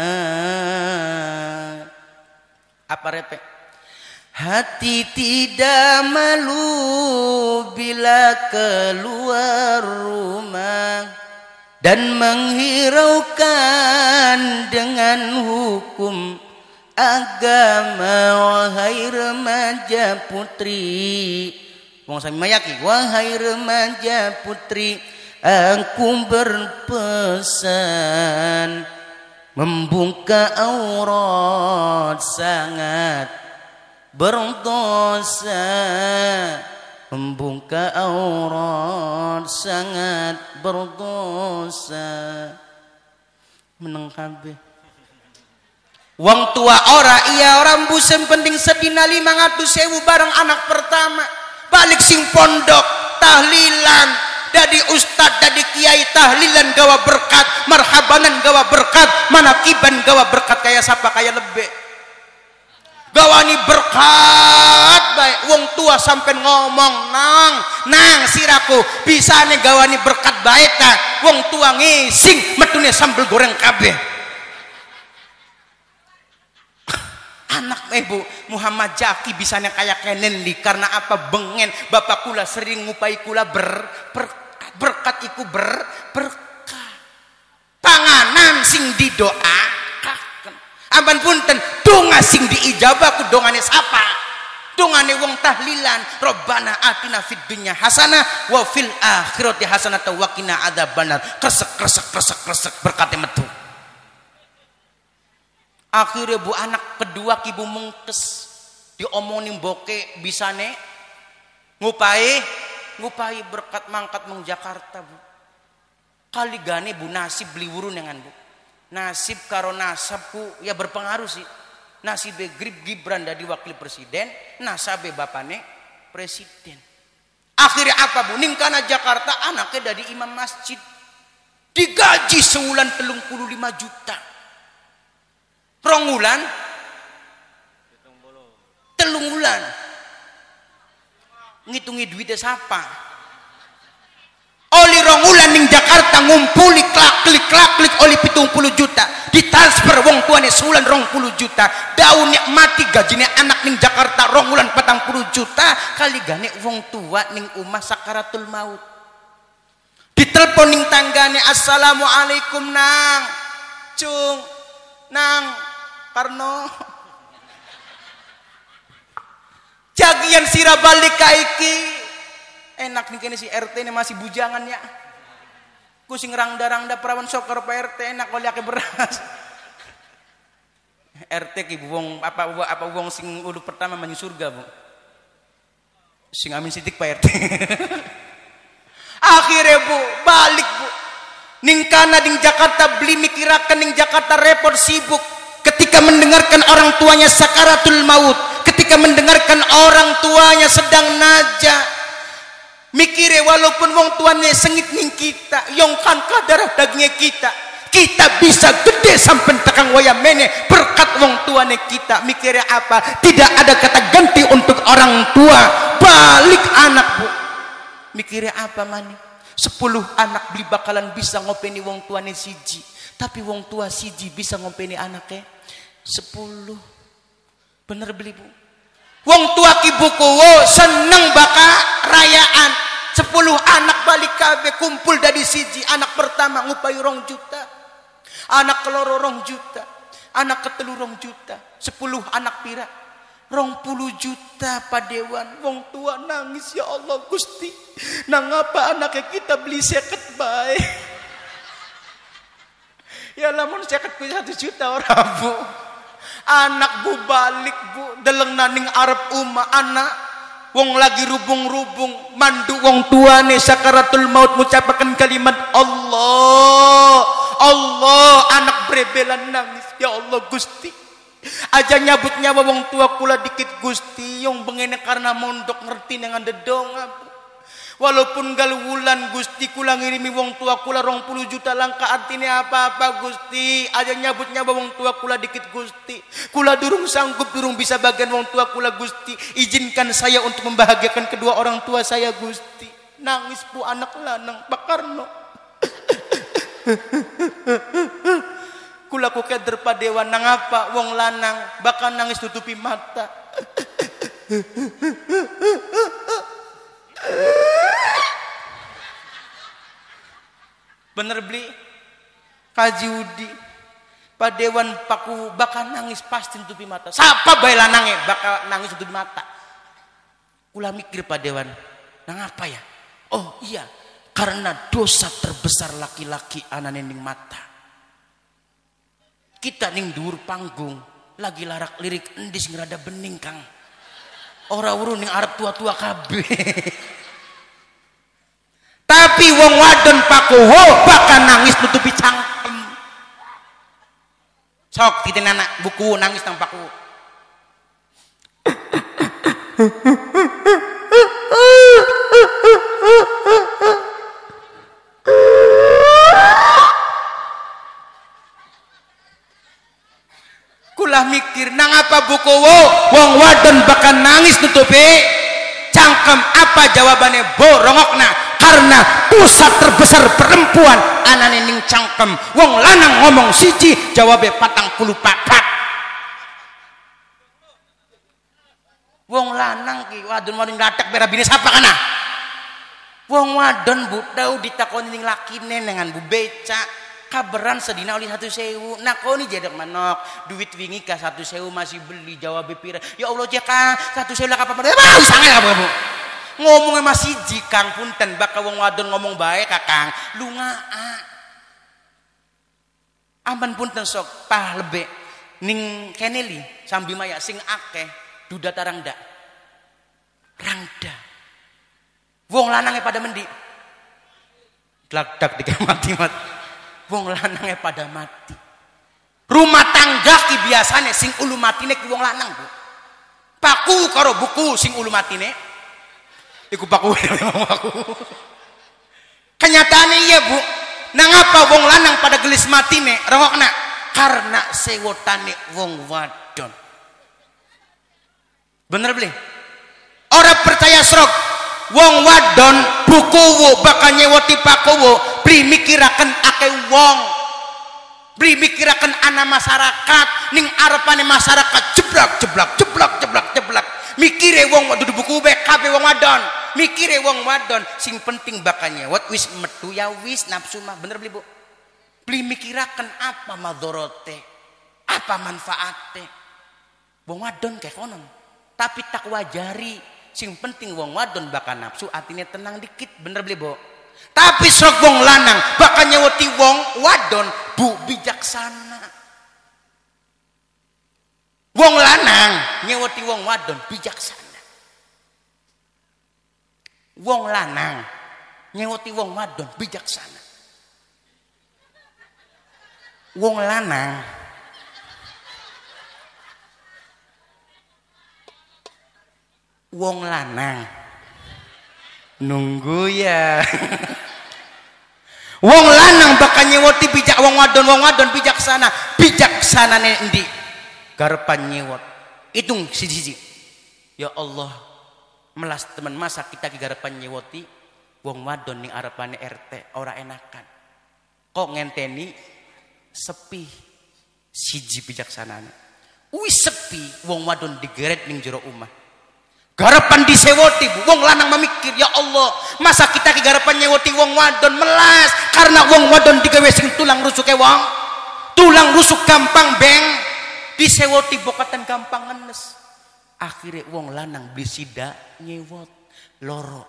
Apa repek? Hati tidak malu bila keluar rumah dan menghiraukan dengan hukum agama. Wahai remaja putri, wong sami mayaki, wahai remaja putri, aku berpesan membuka aurat sangat berdosa, membuka aurat sangat berdosa. Meneng kabeh wong tua ora iya orang busem penting sedina 500.000 bareng anak pertama balik sing pondok tahlilan dadi ustad dadi kiai tahlilan gawa berkat marhabanan gawa berkat manakiban gawa berkat kaya sapa kaya lebih gawani berkat baik. Wong tua sampai ngomong nang siraku bisa nih gawani berkat baik ta. Wong tua ngising metune sambel goreng kabeh. Anak ibu Muhammad Jaki bisanya kayak kenen li karena apa bengen bapak kula sering ngupai kula berkat iku berkat panganan sing didoa ampun punten donga sing diijabah ku dongane sapa? Dongane wong tahlilan. Rabbana atina fid dunya hasanah wa fil akhirati hasanah wa qina adzabannar. Kresek berkate metu. Akhirnya bu anak kedua kibu mungkes diomongin boke bisane ngupai berkat mangkat meng Jakarta bu. Kali gane bu nasib beli wurun dengan bu. Nasib karo nasabku ya berpengaruh sih. Nasib Gibran jadi wakil presiden, nasabe bapane presiden. Akhirnya apa bu? Ningkana Jakarta anaknya dari imam masjid. Digaji sebulan 35 juta. Rongulan? Telunggulan. Ngitungi duitnya siapa? Oli rongulan ning Jakarta ngumpuli klik oli 70 juta ditransfer wong tuane sebulan 20 juta daun nikmati gajine anak ning Jakarta rongulan 40 juta kali gane wong tua ning umah sakaratul maut ditelepon ning tanggane assalamualaikum nang cung nang Karno jagian sira balik kaiki enak nih kini si RT ini masih bujangan ya. Ku sing rangda perawan sokor Pak RT enak oleh ake beras. RT ki wong apa wong sing udah pertama menuju surga bu. Sing amin sidik Pak RT. Akhirnya bu balik bu. Ning kana ning Jakarta beli mikirakan ning Jakarta repot sibuk. Ketika mendengarkan orang tuanya sakaratul maut, ketika mendengarkan orang tuanya sedang najah. Mikire walaupun wong tuane sengit ning kita yang kan kadar dagingnya kita bisa gede sampai tekang wayamene berkat wong tuane kita. Mikire apa? Tidak ada kata ganti untuk orang tua. Balik anak bu mikire apa mani 10 anak beli bakalan bisa ngopeni wong tuane siji tapi wong tua siji bisa ngopeni anaknya 10. Bener beli bu wong tua kibuku seneng baka rayaan 10 anak balik kabeh kumpul dari siji anak pertama ngupai 2 juta anak keloro 2 juta anak ketelu 2 juta 10 anak pira 20 juta padewan wong tua nangis ya Allah Gusti nang apa anaknya kita beli seket bae Ya lamun seket ku 1 juta ora Bu. Anak Bu balik Bu, deleng naning arep umah anak. Wong lagi rubung-rubung, mandu wong tuane sakaratul maut ngucapaken kalimat Allah. Allah, anak brebelan nangis. Ya Allah Gusti. Aja nyabut nyawa wong tua kula dikit Gusti, yang bengene karena mondok ngerti dengan dedonga Bu. Walaupun gal wulan Gusti kula ngirimi wong tua kula 20 juta langka artinya apa-apa Gusti. Aja nyabut nyawa wong tua kula dikit Gusti. Kula durung sanggup, durung bisa bagian wong tua kula Gusti. Izinkan saya untuk membahagiakan kedua orang tua saya Gusti. Nangis Bu anak lanang Pak Karno. Kula ku keder padewan nang apa wong lanang bakal nangis tutupi mata. Bener beli Kaji Udi padewan paku bakal nangis pasti tutupi mata. Siapa bae lanange bakal nangis tutupi mata. Kula mikir padewan nang apa ya? Oh iya, karena dosa terbesar laki-laki anane ning mata. Kita ning dhuwur panggung lagi larak lirik endis ngerada bening Kang. Ora urun ning arep tua-tua kabeh. Tapi wong wadon pakowo bakal nangis nutupi cangkem. Sok titen anak buku nangis nang paku. Kulah mikir nang apa bukowo wong wadon bakal nangis nutupi cangkem. Apa jawabannya borongokna? Karena pusat terbesar perempuan anane ning cangkem. Wong lanang ngomong siji jawabe 44. Wong lanang ki wadon mau ngatek berabine sapa kana? Wong wadon Bu tau ditakoni ning lakine dengan Bu beca kaberan sedina oli 1.000 nakoni jedek manok duit wingi ka 1.000 masih beli jawabe pira ya Allah jeka 1.000 lah kapan mau sange kamu ngomongnya masih jikang punten bakal wong wadon ngomong baik kakang lungaa aman punten sok pah lebe ning keneli sambil maya sing akeh duda tarangda rangda wong lanangnya pada mendi dak dikamati mat wong lanangnya pada mati rumah tangga ki biasane sing ulu matine ki wong lanang Bu paku karo buku sing ulu matine iku paku kenyataannya iya Bu nang apa wong lanang pada gelis matine rongokna karena sewotane wong wadon bener beli orang percaya serok wong wadon bukuwo bakal nyewoti pakuwo beli mikirakan ake wong beli mikirakan anak masyarakat ning arepane masyarakat jeblak mikire wong dudu buku kabeh wong wadon mikire wong wadon sing penting bakal nyewot wis metu ya wis nafsu mah bener beli Bu beli mikirakan apa madorote apa manfaate wong wadon kayak konon tapi tak wajari sing penting wong wadon bakal nafsu artinya tenang dikit bener beli Bu tapi sok wong lanang bakal nyewoti wong wadon Bu bijaksana wong lanang nyewoti wong wadon bijaksana wong lanang nyewoti wong wadon bijaksana wong lanang nunggu ya wong lanang bakal nyewoti bijak wong wadon bijaksana bijaksanane endi garepan nyewot hitung siji ya Allah melas teman masa kita ki garepan nyewoti wong wadon ning arepane RT ora enakan kok ngenteni sepi siji bijaksanane wis sepi wong wadon digeret ning jero omah garepan disewoti Bu wong lanang memikir ya Allah masa kita ki garepan nyewoti wong wadon melas karena wong wadon digawe sing tulang rusuke wong tulang rusuk gampang beng disewoti bokatan gampang ngenes akhirnya wong lanang beli sida nyewot loro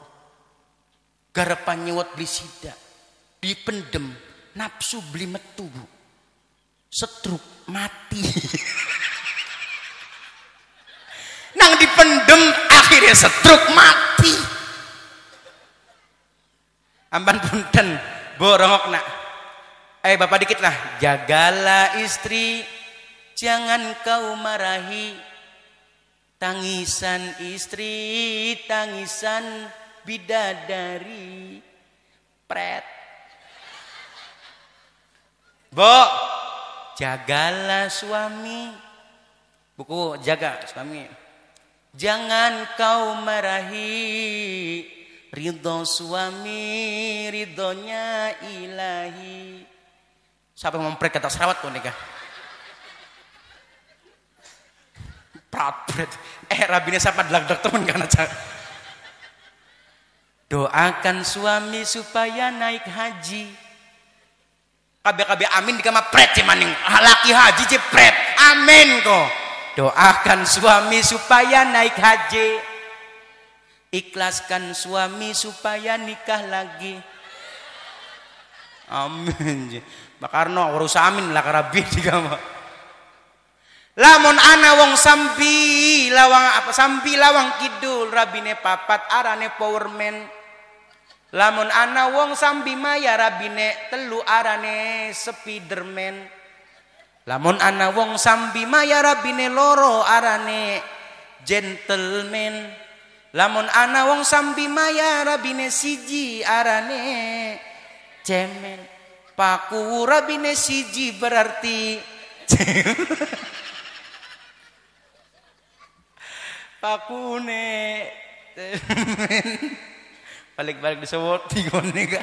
garepan nyewot beli sida dipendem nafsu beli metu Bu Setruk mati. Nang dipendem akhirnya setruk mati. Amban punten borongok nak. Bapak dikit lah. Jagalah istri, jangan kau marahi. Tangisan istri, tangisan bidadari. Pret. Bo, jagalah suami. Buku jaga suami. Jangan kau marahi, ridho suami, ridhonya ilahi. Siapa yang mempret kata serawat tuh nikah? Prat. Rabine siapa dak temen karena doakan suami supaya naik haji. Kabe amin di kamar pret maning. Laki haji je pret. Amin kok. Doakan suami supaya naik haji. Ikhlaskan suami supaya nikah lagi. Amin. Bakarno urus amin lah karabi di kamar. Lamun ana wong sambi lawang kidul rabine papat arane powerman. Lamun ana wong sambi maya rabine telu arane Spiderman. Lamun ana wong sambi maya rabine loro arane gentleman. Lamun ana wong sambi maya rabine siji arane cemen. Paku rabine siji berarti pakune balik disebut tigone ka.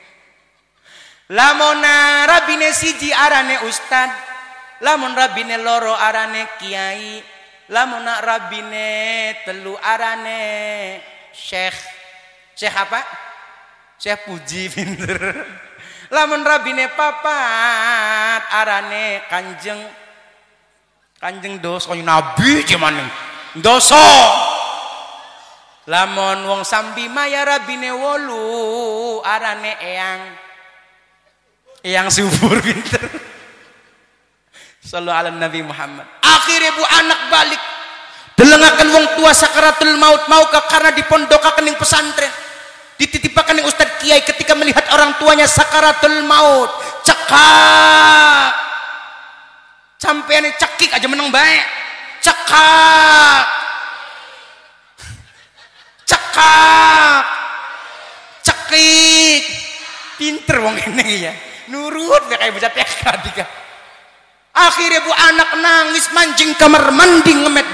Lamun rabine siji arane ustad, lamun rabine loro arane kiai, lamun rabine telu arane syekh. Syekh apa? Syekh Puji pinter. Lamun rabine papat arane kanjeng dos koyo nabi cuman doso. Lamun wong sambi maya rabine wolu arane eyang subur pinter. Sallallahu ala Nabi Muhammad. Akhirnya bu anak balik delengaken wong tua sakaratul maut mau karena dipondokaken ning pesantren. Dititipakan ning Ustadz Kiai ketika melihat orang tuanya sakaratul maut. Cekak. Sampeyan cekik aja meneng baik. Cekik. Pinter wong ini ya. Nurut kayak baca TK tiga. Akhirnya bu anak nangis mancing kamar mandi ngemet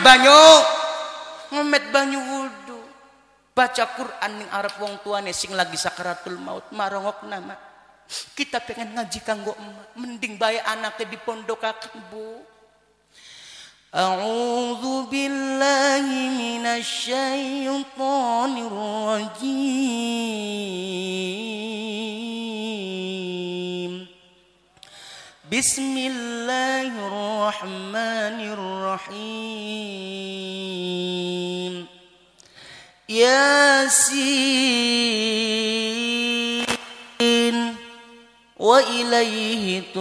banyu wudu. Baca Quran ning arep wong tuane sing lagi sakaratul maut marongok nama. Kita pengen ngaji kanggo emak, mending bae anaknya dipondokaken bu. A'udzu billahi minasy syaithanir rajim. Bismillahirrahmanirrahim. Yasin wa ilaihi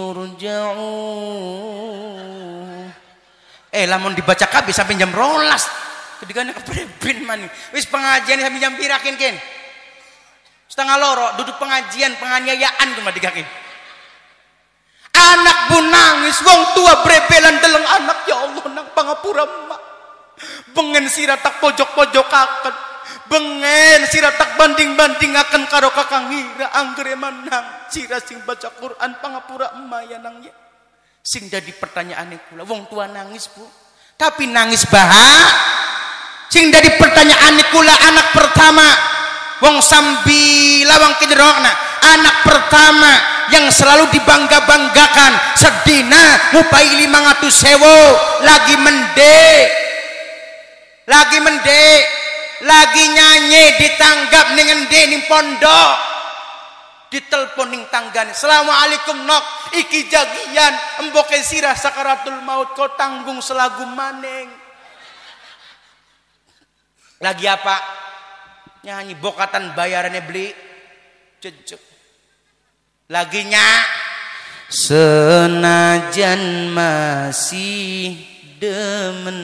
turja'un. Lamun dibaca kabeh sampai jam 12. Kedigane keprebin man. Wis pengajian sampai jam pirakin ken? Setengah loro duduk pengajian penganiayaan cuma digakin. Anak bu nangis wong tua brebelan deleng anak ya Allah nang pangapura mak. Bengen siratak pojok-pojokaken. Bengen siratak banding-bandingaken karo kakang hira anggere manang sira sing baca Quran pangapura emak ya nang ya. Sing jadi pertanyaane kula wong tua nangis bu tapi nangis sing jadi pertanyaane kula anak pertama wong sambi lawang kidrokna anak pertama yang selalu dibangga-banggakan sedina ngupai 500.000 lagi mende lagi nyanyi ditanggap ning endi ning pondok ditelepon ning tanggane. Assalamualaikum nok iki jagian emboke sirah sakaratul maut kau tanggung selagu maning. Lagi apa? Nyanyi bokatan bayarannya beli cecek. Laginya senajan masih demen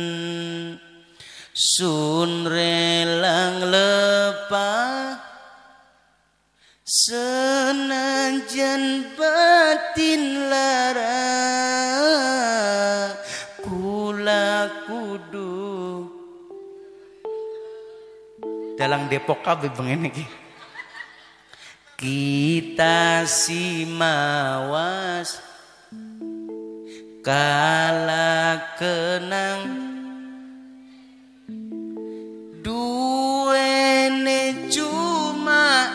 sun relang lepah senajan batin lara kula kudu dalang Depok kabeh bengen iki kita si mawas kala kenang duwene cuma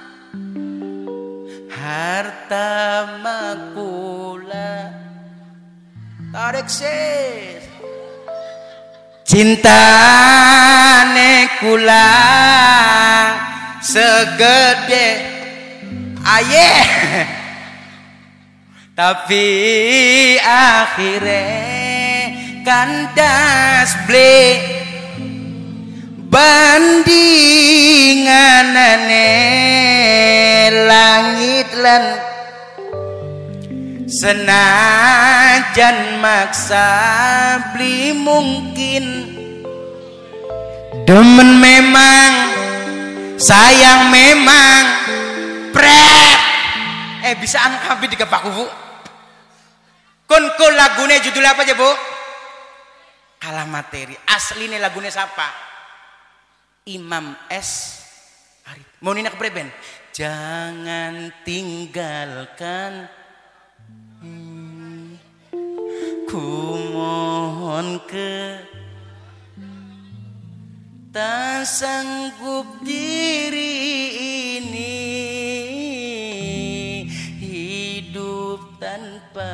harta makula tarik sis cintane kula segede aye tapi akhirnya kandas ble bandinganane langit lan senajan maksa beli mungkin demen memang sayang memang prep bisa angkabi di kepak Bu kun lagune judul apa aja Bu kalah materi aslinya lagune siapa Imam S. Arif mau nina kepreben jangan tinggalkan ku mohon ke tak sanggup diri ini hidup tanpa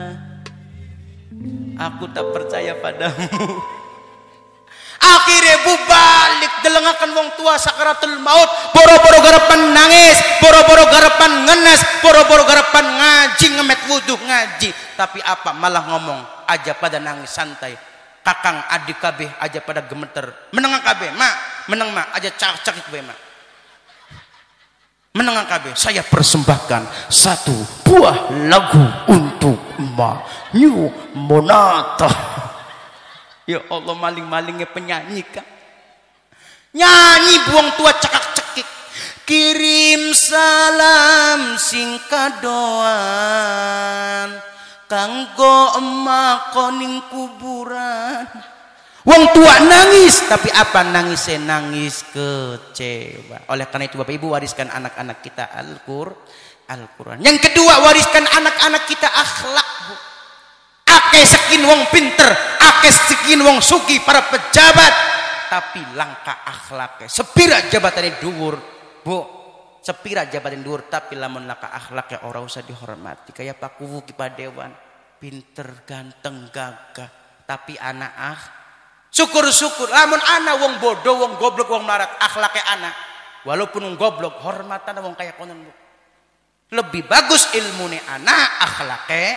aku tak percaya padamu akhirnya bu balik delengakan wong tua sakaratul maut boro-boro garapan nangis boro-boro garapan ngenes boro-boro garapan ngaji ngemet wudhu ngaji tapi apa malah ngomong aja pada nangis santai kakang adik kabeh aja pada gemeter meneng kabeh mak meneng mak aja cakik kabeh mak meneng kabeh saya persembahkan satu buah lagu untuk Mbak New Monata. Ya Allah maling-malingnya penyanyi kan nyanyi buang tua cekak-cekik kirim salam singkat doan kanggo emak koning kuburan wong tua nangis tapi apa nangisnya nangis kecewa oleh karena itu Bapak Ibu wariskan anak-anak kita Al-Quran yang kedua wariskan anak-anak kita akhlak Bu akeh sekin wong pinter akeh sekin wong sugi para pejabat tapi langka akhlaknya sepira jabatannya dhuwur Bu sepira jabatan dhuwur tapi lamun langka akhlaknya orang usah dihormati kayak Pak Kuwu ki Padewan pinter ganteng gagah tapi anak syukur-syukur lamun anak wong bodoh wong goblok wong melarat akhlaknya anak walaupun wong goblok hormatan wong kayak konon Bu lebih bagus ilmune anak akhlaknya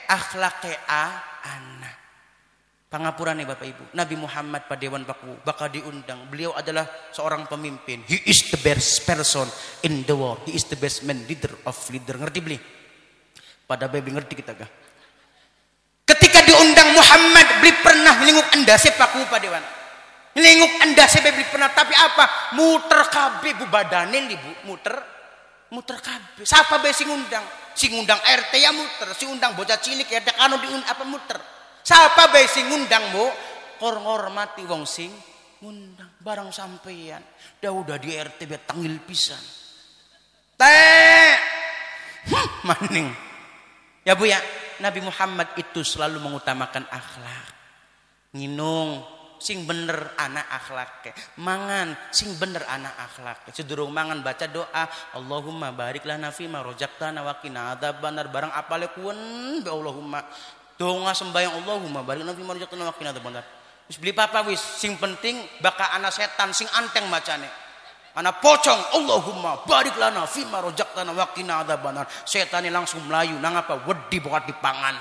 anak pangapurane Bapak Ibu Nabi Muhammad Padewan Paku bakal diundang beliau adalah seorang pemimpin he is the best person in the world he is the best man leader of leader ngerti beli pada baby ngerti kita gak ketika diundang Muhammad beli pernah linguk endase Paku Padewan linguk endase beli pernah tapi apa muter kabeh Bu badanin di Bu muter kabeh siapa be sing ngundang RT ya muter si undang bocah cilik ya kanu apa muter siapa bae sing ngundang Bu hormati wong sing ngundang barang sampeyan dah udah di RT biar tanggil pisan teh maning ya Bu ya Nabi Muhammad itu selalu mengutamakan akhlak nginung sing bener anak akhlaknya mangan sing bener anak akhlaknya sedurung mangan baca doa Allahumma barik lana fima rojaktana wa qina adzabannar barang apale kuwen be Allahumma donga sembayang Allahumma barik lana fima rojaktana wa qina adzabannar wis beli papa wis sing penting baka anak setan sing anteng macane anak pocong Allahumma barik lana fima rojaktana wa qina adzabannar setane langsung melayu nang apa wedi bokat dipangan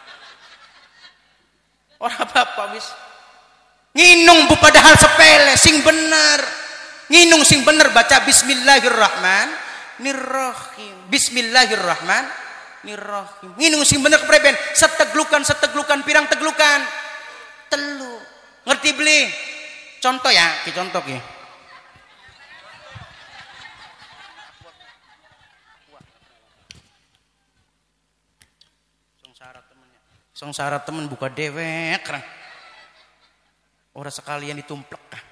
ora apa-apa wis nginung Bu padahal sepele sing bener nginung sing bener baca bismillahirrahmanirrahim Nirrahim. Nginung sing bener kepreben, seteglukan pirang teglukan. Telu. Ngerti beli? Contoh ya, ki contoh ki. Sengsara temen buka dewek. Orang sekalian ditumplek kah?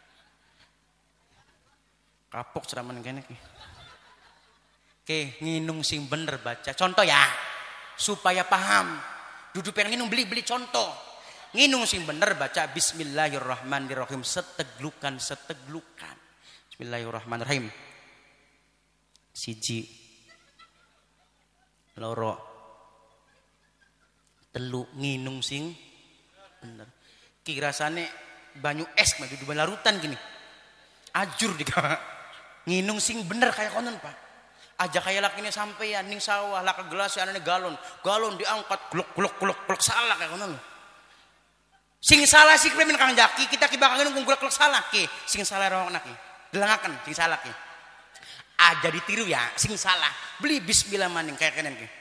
Kapok seraman kene ki. Oke, nginung sing bener baca. Contoh ya, supaya paham. Duduk pengen nginung beli contoh. Nginung sing bener baca Bismillahirrahmanirrahim. Seteglukan. Bismillahirrahmanirrahim. Siji, loro, telu, nginung sing bener. Ki rasane banyu es mah dudu larutan gini. Ajur digawa. Nginung sing bener kayak konon Pak. Aja kayak lakine sampeyan ning sawah laka gelas anane galon diangkat glok salah kayak konon. Sing salah sih kremen Kang Jaki kita ki bakal nunggu glok salah ki. Sing salah rongna ki. Delangaken sing salah ki. Aja ditiru ya sing salah. Beli bismillah maning kayak kenen ki.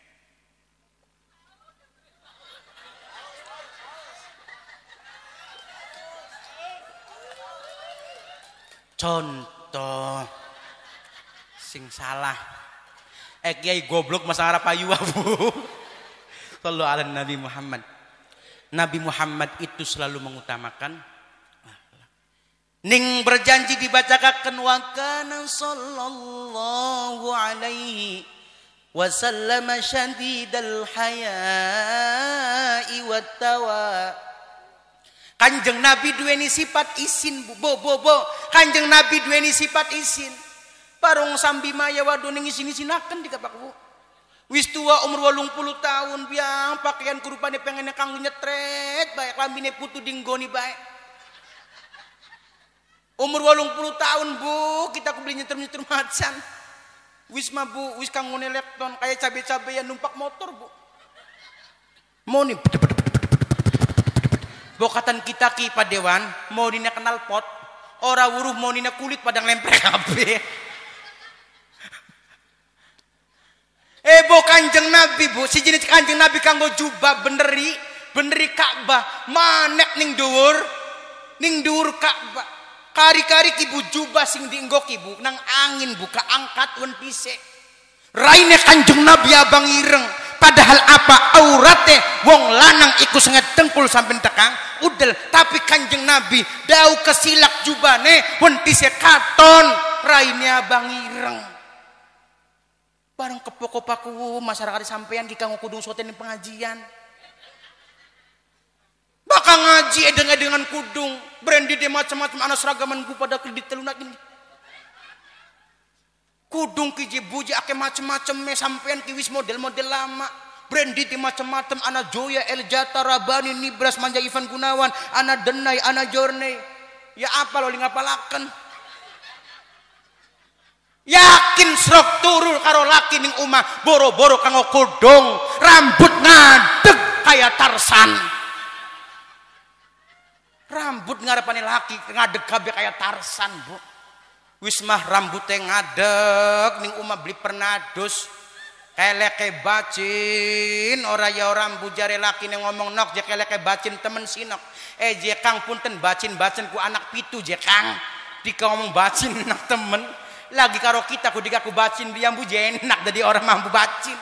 Contoh sing salah kiai goblok masa Arab ayu Bu. Sallu ala Nabi Muhammad. Nabi Muhammad itu selalu mengutamakan ning berjanji dibacakan wa kana sallallahu alaihi wasallam syadidal haya'i wat tawa. Kanjeng Nabi duweni sifat isin bo. Kanjeng Nabi duweni sifat isin. Parong sambi maya wadu ning isin-isinaken di kapak Bu. Wis tua umur 80 tahun biang pakaian kurupane pengen kanggo nyetret bae lambine putu dinggoni bae. Umur 80 tahun Bu, kita beli nyeter-nyeter macan. Wis mah Bu, wis kanggo nelekton kayak cabe-cabean numpak motor Bu. Mau nih bokatan kita ki padewan mau dina kenal pot ora wuruh mau dina kulit padang lempre kabeh. Bo Kanjeng Nabi Bu si jenis Kanjeng Nabi kanggo jubah beneri Ka'bah manek ning dhuwur Ka'bah kari-kari ki Bu jubah sing dienggo ki Bu nang angin buka angkat wentise raine Kanjeng Nabi abang ireng. Padahal apa aurate wong lanang iku sangat dengkul sampai tekang udel tapi Kanjeng Nabi dau kesilak jubane wentise katon raine abang ireng. Barang kepokopaku masyarakat sampean ki kanggo kudung soten pengajian. Bakal ngaji edeng-edengan kudung, brandy de macam-macam ana seragaman ku pada kredit telunak ini. Kudung ki buji ake macam-macam me sampean ki wis model-model lama. Brandy di macam-macam ana Joya Eljata Rabani Nibras Manja Ivan Gunawan ana Denai ana Jorne. Ya apa lo ngapalaken? Yakin srok turul karo laki ning umah boro-boro kanggo kudung rambut ngadeg kaya Tarsan. Rambut ngarepane laki ngadeg kabeh kaya Tarsan Bu. Wis mah rambutnya ngadeg ning umah beli pernados keleke bacin ora ya orang bujare laki ning ngomong nok je keleke bacin temen sinok je Kang punten bacin ku anak pitu je Kang dika ngomong bacin nak temen lagi karo kita ku dikaku bacin biang bu enak jadi orang mampu bacin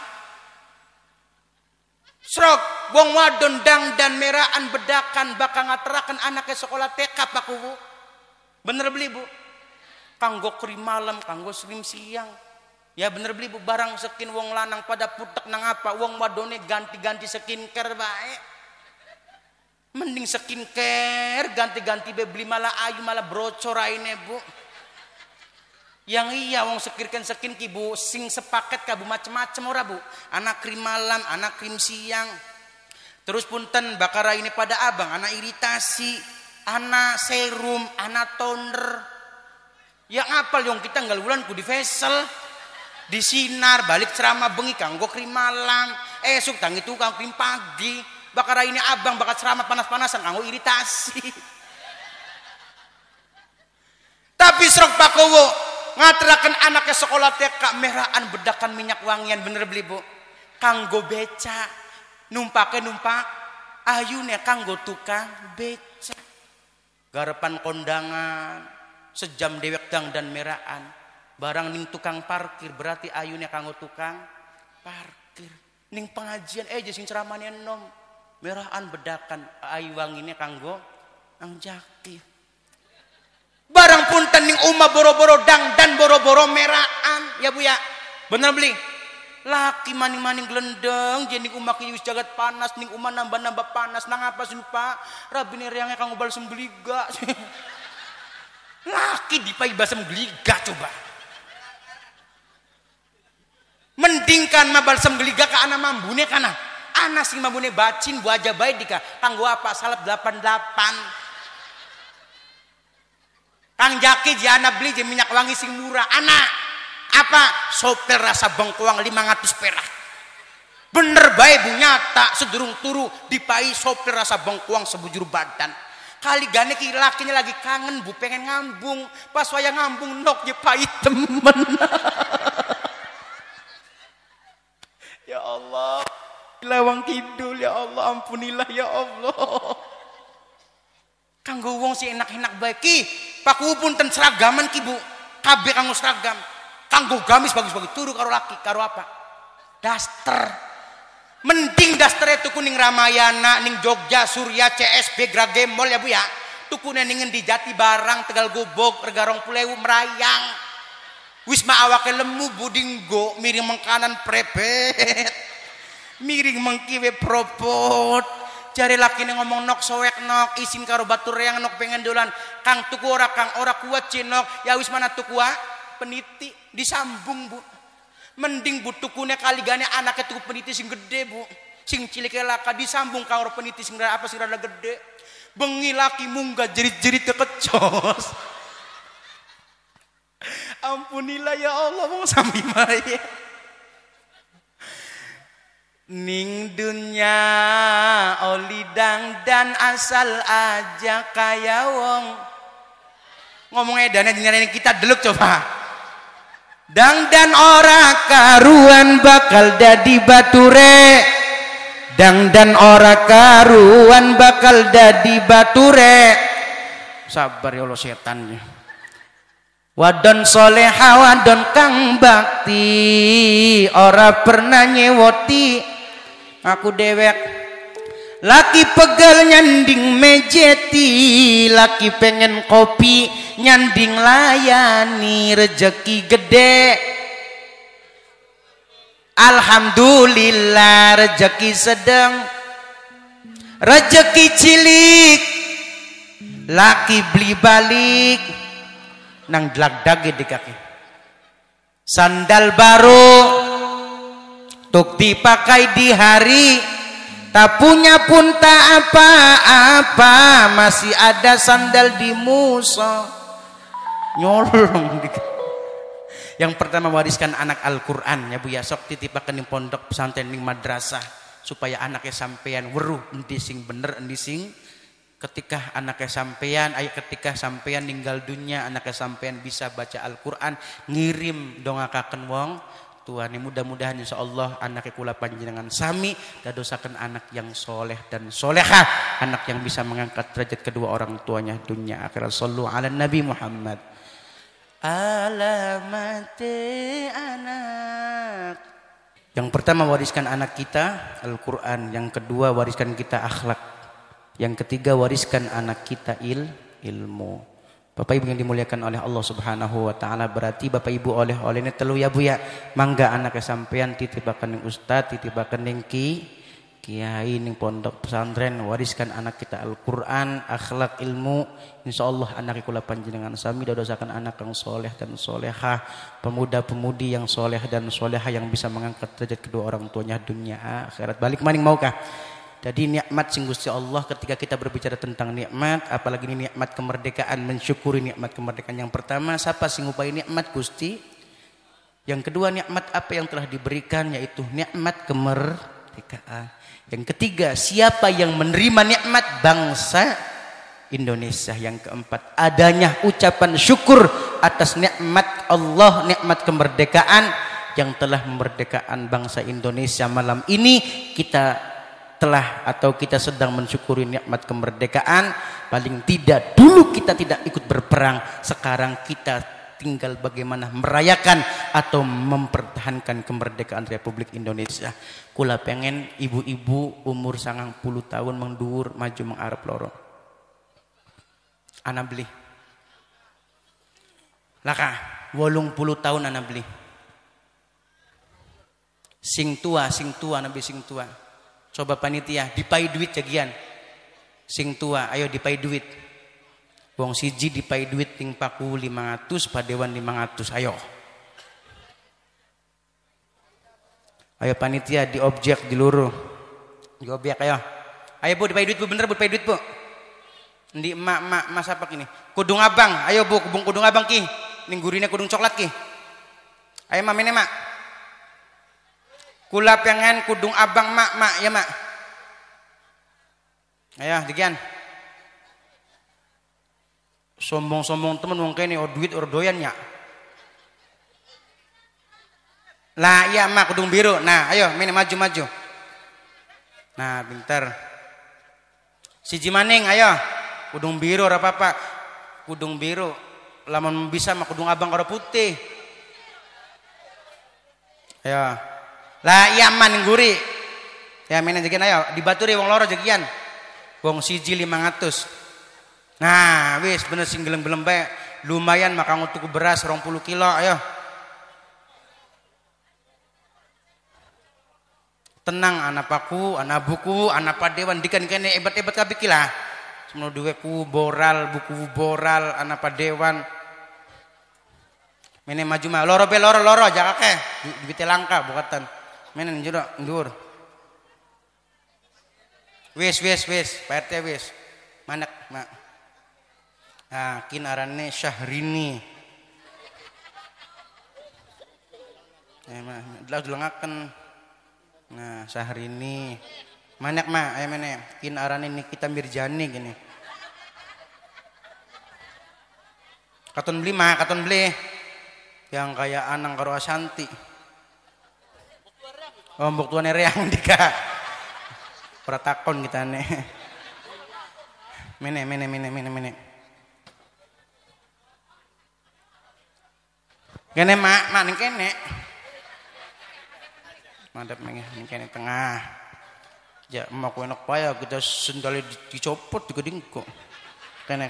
srok wong wadon dang dan meraan bedakan bakal ngaterakan anaknya sekolah TK Pak Bu bener beli Bu kanggo krim malam kanggo slim siang ya bener beli Bu barang sekin wong lanang pada putek nang apa wong wadone ganti-ganti skincare bae mending skincare ganti-ganti be beli malah ayu malah brocor aine Bu yang iya wong sekirkan skin ki Bu sing sepaket ka Bu macem-macem ora Bu anak krim malam anak krim siang terus punten bakara ini pada abang anak iritasi anak serum anak toner ya apal yang kita nggak bulan ku di facial di sinar balik ceramah bengi kanggo krim malam esuk tang itu kang krim pagi bakara ini abang bakat ceramah panas-panasan kanggo iritasi tapi serok pakowo ngaterakan anaknya sekolah TK meraan bedakan minyak wangian bener beli Bu kanggo beca, numpak ayune kanggo tukang beca. Garepan kondangan sejam dewek dang dan meraan, barang ning tukang parkir berarti ayune kanggo tukang parkir. Ning pengajian sing ceramane enom merahan bedakan ayu wangine kanggo ang jaki. Barang punten ning umah boro-boro dang dan boro-boro meraan ya Bu ya. Bener beli. Laki maning-maning gelendeng jadi umah ki wis jagat panas ning umah nambah-nambah panas nang apa sih Pak? Rabine reange kanggo balsem beliga. Laki dipai balsem beliga coba. Mending kan mah balsem beliga ka ana mambune kana. Ana sing mambune bacin bu aja bae dika kanggo apa salep 88. Kang Jaki jana beli je minyak wangi sing murah. Anak apa sopir rasa bengkoang 500 perak. Bener bae Bu nyata sedurung turu dipai sopir rasa bengkoang sebujur badan. Kali gane ki lakinya lagi kangen Bu pengen ngambung. Pas waya ngambung nok je pai temen. Ya Allah. Lawang kidul ya Allah ampunilah ya Allah. Kanggo wong si enak-enak bae ki pakupun ten seragaman ki Bu kabeh kanggo seragam kanggo gamis bagus-bagus turu karo laki karo apa daster mending daster tuku ning Ramayana ning Jogja Surya CSB Gragemol ya Bu ya tukune ning endi Jati Barang Tegal Gobog rega 20.000 merayang wis ma awake lemu budinggo miring mengkanan prepet miring mengkiwe propot. Cari laki nih ngomong nok soek nok isin karo batur yang nok pengen dolan kang tuku ora kang ora kuat cinok ya wis mana tuku peniti disambung Bu mending Bu tukune kali gane anaknya tuku peniti sing gede Bu sing cilik laka disambung karo peniti sing apa sing rada gede bengi laki munggah jerit-jerit kekecos. Ampunilah ya Allah wong sami mae. Ning dunya oli dang dan asal aja kaya wong ngomong edannya dengerin kita deluk coba dang dan ora karuan bakal dadi bature dang dan ora karuan bakal dadi bature sabar ya Allah setannya wadon soleha wadon kang bakti ora pernah nyewoti aku dewek laki pegel nyanding mejeti laki pengen kopi nyanding layani rejeki gede alhamdulillah rejeki sedang rejeki cilik laki beli balik nang dlag-dage di kaki sandal baru tuk dipakai di hari tak punya pun tak apa-apa masih ada sandal di muso nyolong yang pertama wariskan anak Al-Quran ya Bu ya sok titipakan di pondok pesantren di madrasah supaya anaknya sampean weruh endi sing bener endi sing ketika anaknya sampean ketika sampean ninggal dunia anaknya sampean bisa baca Al-Quran ngirim dongakaken wong tuane mudah-mudahan insyaallah anaknya kula panjenengan sami dadosaken anak yang soleh dan solehah anak yang bisa mengangkat derajat kedua orang tuanya dunia akhirat sallu ala Nabi Muhammad alamate anak yang pertama wariskan anak kita Al-Quran yang kedua wariskan kita akhlak yang ketiga wariskan anak kita ilmu. Bapak Ibu yang dimuliakan oleh Allah Subhanahu wa taala berarti Bapak Ibu oleh-olehnya telu ya Bu ya. Mangga anaknya sampean titipaken ning ustaz, titipaken ning kiai ning pondok pesantren wariskan anak kita Al-Qur'an, akhlak, ilmu. Insyaallah anak kula panjenengan sami dadosaken anak yang soleh dan solehah, pemuda-pemudi yang soleh dan solehah yang bisa mengangkat derajat kedua orang tuanya dunia akhirat. Balik maning maukah? Jadi nikmat sing Gusti Allah ketika kita berbicara tentang nikmat, apalagi ini nikmat kemerdekaan, mensyukuri nikmat kemerdekaan. Yang pertama, siapa sing ngupai nikmat Gusti? Yang kedua, nikmat apa yang telah diberikan, yaitu nikmat kemerdekaan. Yang ketiga, siapa yang menerima nikmat bangsa Indonesia. Yang keempat, adanya ucapan syukur atas nikmat Allah, nikmat kemerdekaan. yang telah memerdekakan bangsa Indonesia malam ini. Kita telah atau kita sedang mensyukuri nikmat kemerdekaan. Paling tidak dulu kita tidak ikut berperang, sekarang kita tinggal bagaimana merayakan atau mempertahankan kemerdekaan Republik Indonesia. Kula pengen ibu-ibu umur 90 tahun mengduur maju mengarep loro. Ana beli. Laka 80 tahun ana beli. Sing tua nabi sing tua. Coba panitia dipai duit jagian. Sing tua ayo dipai duit. Wong siji dipai duit ting paku 500 padewan 500 ayo. Ayo panitia di objek di luru. Di objek ayo. Ayo Bu dipai duit Bu, bener Bu dipai duit Bu. Di emak mas apa kini? Kudung abang, ayo Bu kudung abang ki. Ning gurine kudung coklat ki. Ayo mak mene mak. Kula pengen kudung abang mak ya mak. Ayo dikian. Sombong-sombong temen wong kene duit doyan nya. Lah iya mak kudung biru. Nah, ayo mene maju. Nah, pinter. Siji maning ayo. Kudung biru ora apa-apa. Kudung biru. Lamun bisa mak kudung abang ora putih. Ayo. Lah iya man guri. Ya mene jagian ayo dibaturi wong loro jagian. Wong siji 500. Nah, wis bener sing gelem-gelem bae. Lumayan maka ngutuku beras 20 kilo ayo. Tenang anak paku, anak buku, anak padewan dikan kene hebat-hebat kabeh ki lah. Semono duweku boral, buku boral, anak padewan. Mene maju mah loro aja kakek. Duwite langka bukatan. Mene njero ndur. Wis, Pak RT wis. Manek, mak. Nah, kin arane Syahrini. Mah, delengaken. Nah, Syahrini. Manek mah, ayo mene. Kin arane Nikita Mirjani gini. Katon beli. Yang kayak Anang karo Asanti. Oh, mbok tuane reang dika. Ora takon kita nih. Mene. Kene mak ning kene. Mandap ning kene tengah. Ya emak enak paya kita sendale dicopot digeding kok. Kene.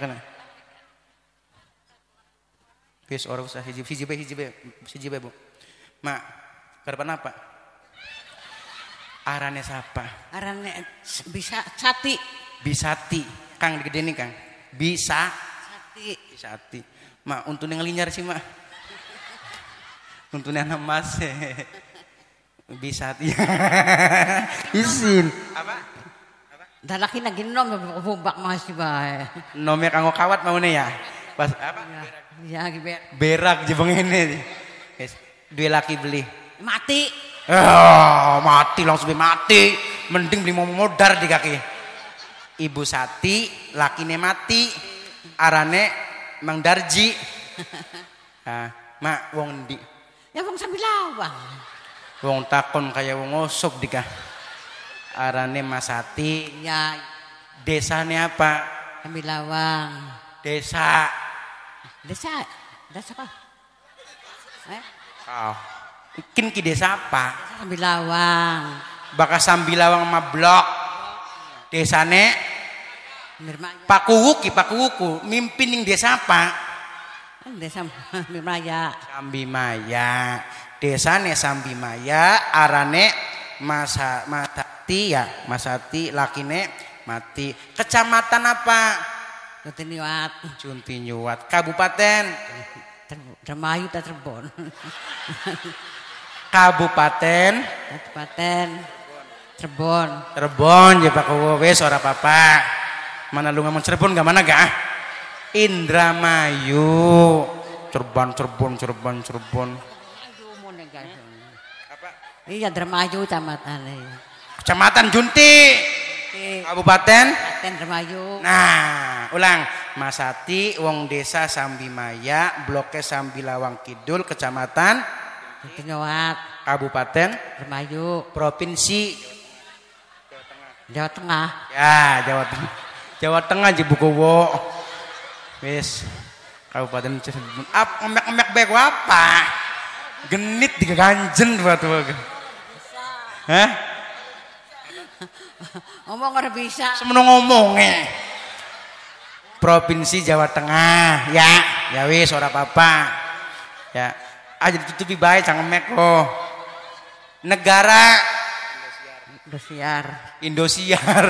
Wis ora usah hiji bae Bu. Mak, karepan apa? Arane sapa? Arane Bisati. Bisati. Kang digedeni Kang. Bisati. Mak untune ngelinyar sih mak. Untune anak mas. Bisati. Isin. Apa? Dalaki lagi nom bubak masih bae. Nome kanggo kawat maune ya. Pas apa? Ya berak jebeng ini. Guys, dua laki beli. Mati. Mati langsung mati. Mending beli modar di kaki. Ibu Sati, lakine mati. Arane Mang Darji. Mak wong ndi? Ya wong Sambilawang. Wong takon kaya wong ngosok dikah. Arane Mas Sati. Ya. Desane apa? Sambilawang. Desa apa? Oh. Ikin ki desa apa? Sambilawang. Bakas Sambilawang mablok. Desane Pakuwuku mimpin ning desa apa? Desa Sambimaya. Sambimaya. Desane Sambimaya, arane Masati ya, Masati lakine mati. Kecamatan apa? Juntinyuwat. Kabupaten Dramayu ta Cirebon. Kabupaten Cirebon ya Pak wis ora apa-apa. Mana lu ngomong Cirebon gak mana gak? Indramayu. Cirebon. Apa? Iya Dramayu Kecamatan Junti. Kabupaten Dramayu. Nah, ulang. Masati wong desa Sambimaya, bloke Sambilawang Kidul, Kecamatan Nyowat. Kabupaten Remayu. Provinsi Jawa Tengah. ya Jawa Tengah. Jawa Tengah Jibukowo. Wis Kabupaten Cirebon. Emek-emek baik apa? Genit tiga ganjen buat wae. Hah? Ngomong ora bisa. Semono ngomongnya. Provinsi Jawa Tengah, ya, ya wis ora apa-apa. Ya, aja ditutupi bae cangemek kok. Negara Indosiar.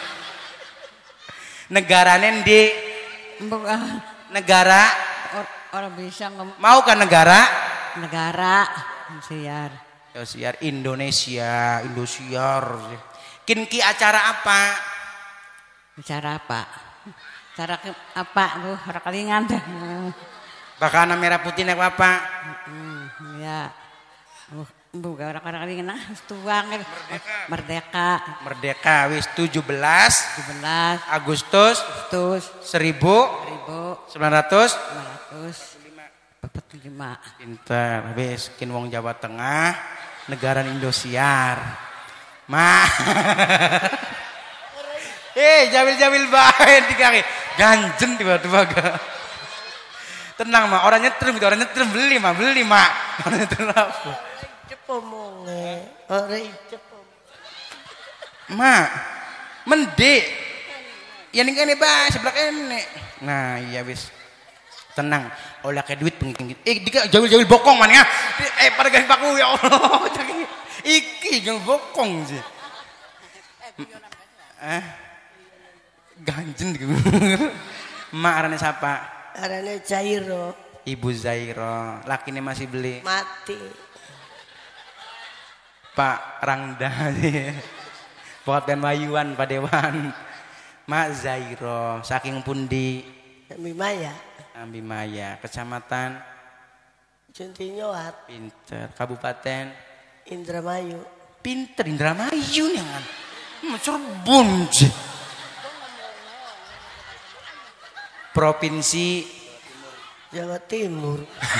Negarane ndi? Negara Orang bisa ngomong. mau kan negara? Negara Indosiar Indonesia, Indosiar. Kinki acara apa? Bicara apa? Cara apa? Orang kalingan dah. Bakana merah putih nek apa? Ya. Bukan orang kalingan tuang. Merdeka. Merdeka wis 17 Agustus 1945. Pinter wis kin wong Jawa Tengah, negara Indosiar. Jamil bae dikaki. Ganjen tiba-tiba ga. Tenang mah, orang nyetrum beli mah. Orang nyetrum apa? Cepomonge, ora cepom. Ma, mendek. Ya ning kene bae sebelah kene. Nah, iya wis. Tenang, oleh ke duit pengking. Dika jauh-jauh bokong man ya. Pada gawe paku ya Allah. Iki jauh bokong sih. Ganjen gitu. Mak arane siapa? Arane Zairo. Ibu Zairo. Lakine masih beli. Mati. Pak Rangda. Buat dan Wayuan Pak Dewan. Mak Zairo. Saking pundi? Mimaya. Ambimaya. Kecamatan Juntinyoat. Pinter. Kabupaten Indramayu. Pinter Indramayu nih kan. Cirebon sih. Provinsi Jawa Timur.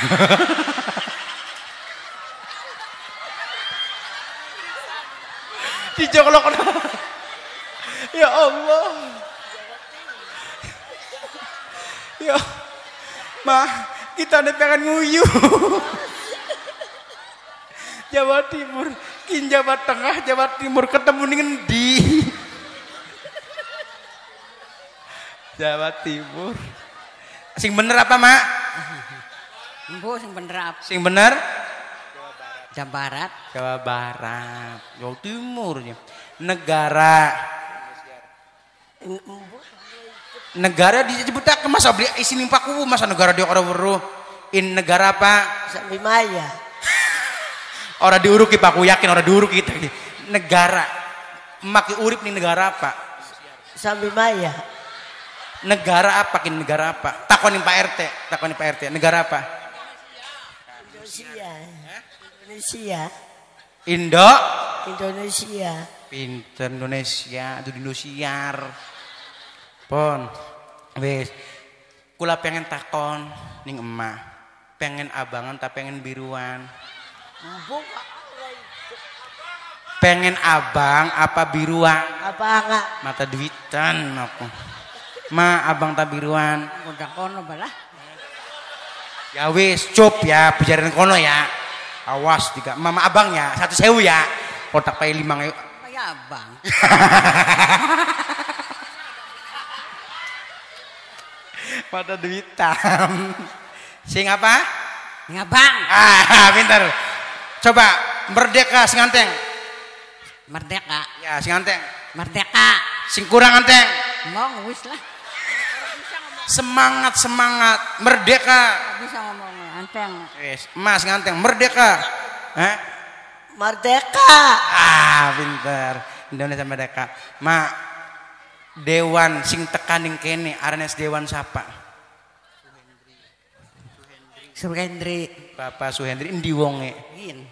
Dijoklok. Ya Allah. Ya. Mah, kita ada pengen nguyu. Jawa Timur, kin Jawa Tengah, Jawa Timur ketemu ning endi? Jawa Timur. Sing bener apa, Mak? Embo sing bener apa? Sing bener? Jawa Barat. Jawa Barat. Jawa Timur. Negara. Negara disebut masa beli isi nimpaku masa negara dia orang weruh. In negara apa? Sambimaya. Orang diuruki Pak, aku yakin orang diuruki kita. Negara. Maki urip nih negara apa? Sambimaya. Negara apa? Kin negara apa? Takonin Pak RT. Takonin Pak RT. Negara apa? Indonesia. Indonesia. Pinter Indonesia. Itu Indosiar. Pon. Wes. Kula pengen takon ning emak. Pengen abangan tak pengen biruan. Pengen abang apa biruan? Apa enggak? Mata duitan aku. Ma abang tak biruan. Udah kono balah. Ya wis, cop ya, bijarin kono ya. Awas tiga. Mama abang ya, 1.000 ya. Kotak pay 5 yuk. Kayak abang. Mata duitan. Sing apa? Ngabang. Pintar. Coba merdeka sing anteng. Merdeka. Ya, sing anteng. Merdeka. Sing kurang anteng. Ngomong wis lah. Semangat merdeka. Bisa ngomong anteng. Wis, Mas nganteng merdeka. Merdeka. Pinter. Indonesia merdeka. Ma dewan sing tekaning kene arenes dewan siapa? Suhendri. Bapak Suhendri endi wonge? Gin.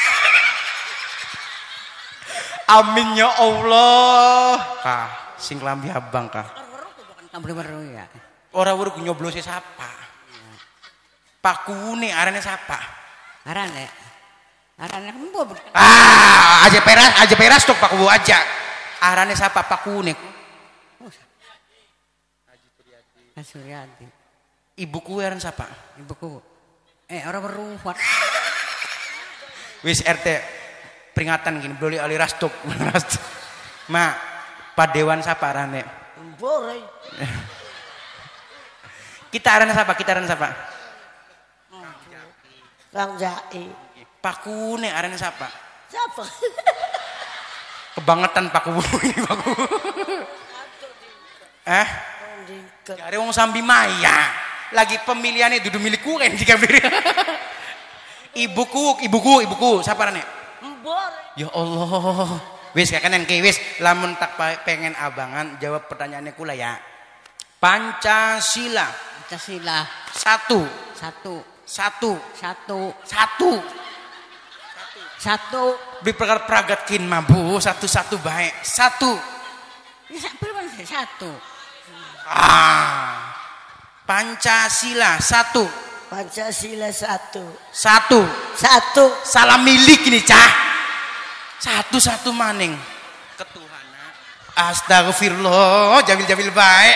Amin ya Allah. Kah, sing lambi abang kah? Kamberu ya. Ora weruh nyoblose sapa? Pakune arane sapa? Arane Arane embo. Aja peras tok Pak Kubu aja. Arane siapa Pak Kunek? Suryati. Ibuku aran siapa? Ibuku. Orang berupat. Wis RT peringatan gini, beli ali rastok. Ma, Pak Dewan siapa arane? Borai. Kita arane siapa? Kang Jaki. Pak Kunek arane siapa? Siapa? Kebangetan Pak Kubu ini Pak Kubu. Cari wong sambi maya. Lagi pemilihannya dudu milik kuren jika beri. Ibuku, siapa rane? Borai. Ya Allah. Wis kakanen ki wis lamun tak pengen abangan jawab pertanyaannya kula ya. Pancasila. Satu. Beri pragatkin mabu satu baik. Satu. Ya satu. Pancasila satu. Satu. Salam milik ini cah. Satu maning. Ketuhanan. Astagfirullah. Jamil baik.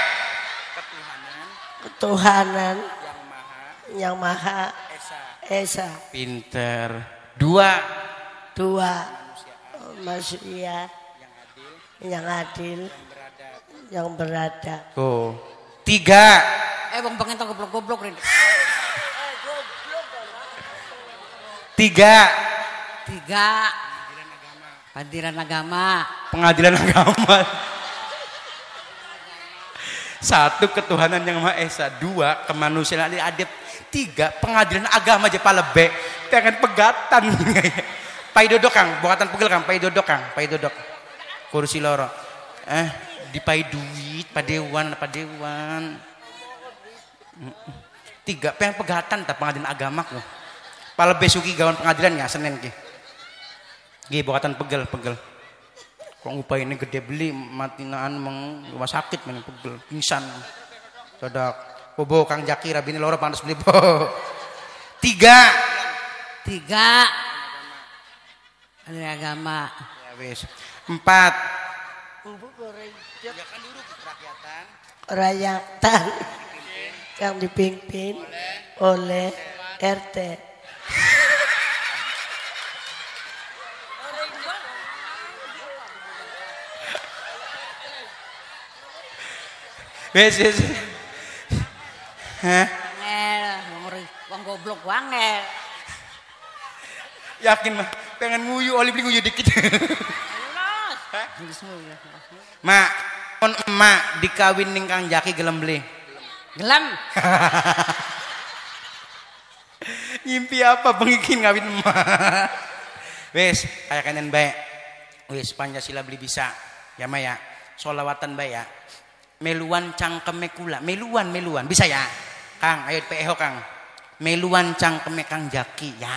Ketuhanan. Yang Maha Esa. Pinter. Dua. Manusia. Yang adil. Yang beradab. Oh. Tiga. Bang pengen goblok Rin. Tiga. Pengadilan agama. Satu ketuhanan yang Maha Esa. Dua kemanusiaan adil. Tiga pengadilan agama aja palebe. Pengen pegatan. Pai dodok Kang, buatan pegel Kang, pai dodok. Kursi loro. Dipai duit padewan. Tiga pengen pegatan tak pengadilan agama ku. Palebe sugi gawan pengadilan ya Senin ki. Gi buatan pegel. Kok upah ini gede beli matinaan rumah sakit men pegel pingsan. Sodak. Bobo Kang Jaki rabine loro pantes beli bo. Tiga. Agama. Ya wis. Empat. Rakyatan yang dipimpin oleh RT. Wis. Wong goblok wangel. Yakin mah pengen nguyu oli beli nguyu dikit. Mak, emak dikawin ning Kang Jaki gelem beli. Gelem. Ngimpi apa pengikin ngawin emak. Wis, kayak kanen baik. Wis Pancasila beli bisa. Ya Ma ya. Sholawatan baik ya. Meluan cangkeme kula. Meluan. Bisa ya? Kang, ayo PEH Kang. Meluan cangkeme Kang Jaki ya.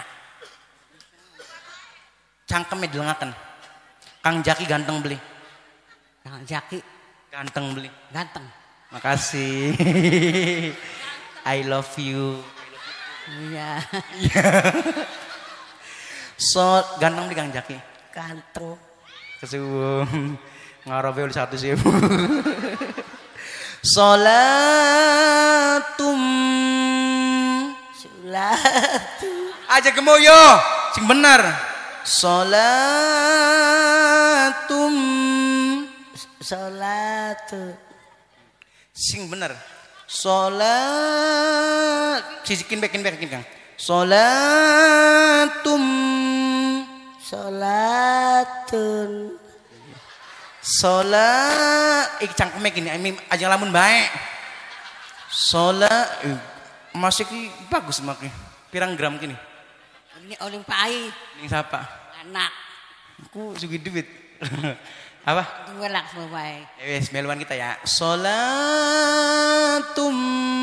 Cangkeme dilengaken. Kang Jaki ganteng beli. Kang Jaki ganteng beli. Ganteng. Makasih. I love you. Iya. So ganteng beli Kang Jaki. Ganteng. Kesuwun. Ngarobe oleh 1.000. Sholatum. Aja gemoyo sing bener. Sholatum. Sing bener. Sholat. Sisikin bekin Kang. Sholatum. Sholat. Cangkeme gini aja lamun baik. Sholat. Masih ki bagus maknya. Pirang gram gini? Ini olimpai. Ini siapa? Anak. Aku sugi duit. Apa? Dua lak semua baik. Wes meluan kita ya. Sholatum.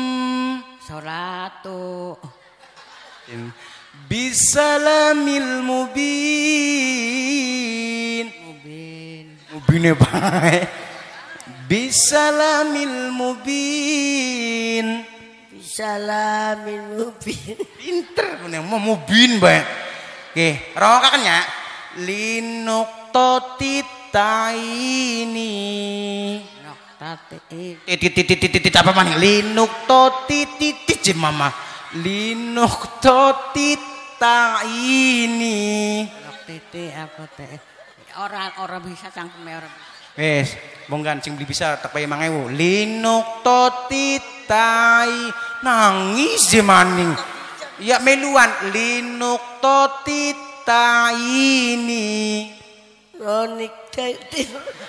Bisalamil mubin. Mubine baik. Bisalamil mubin. Bisalamin mubin. Pinter bener mau mubin baik. Nggih, rokaken ya. Linukto titaini. Titit apa maning? Linukto titit mama. Linukto titaini. Titi apa teh? Orang bisa cangkeme orang. Wes, monggan sing beli bisa tak payah 5.000. Linukto titai nangis je maning. Ya meluan linukto titaini. Ronik teh.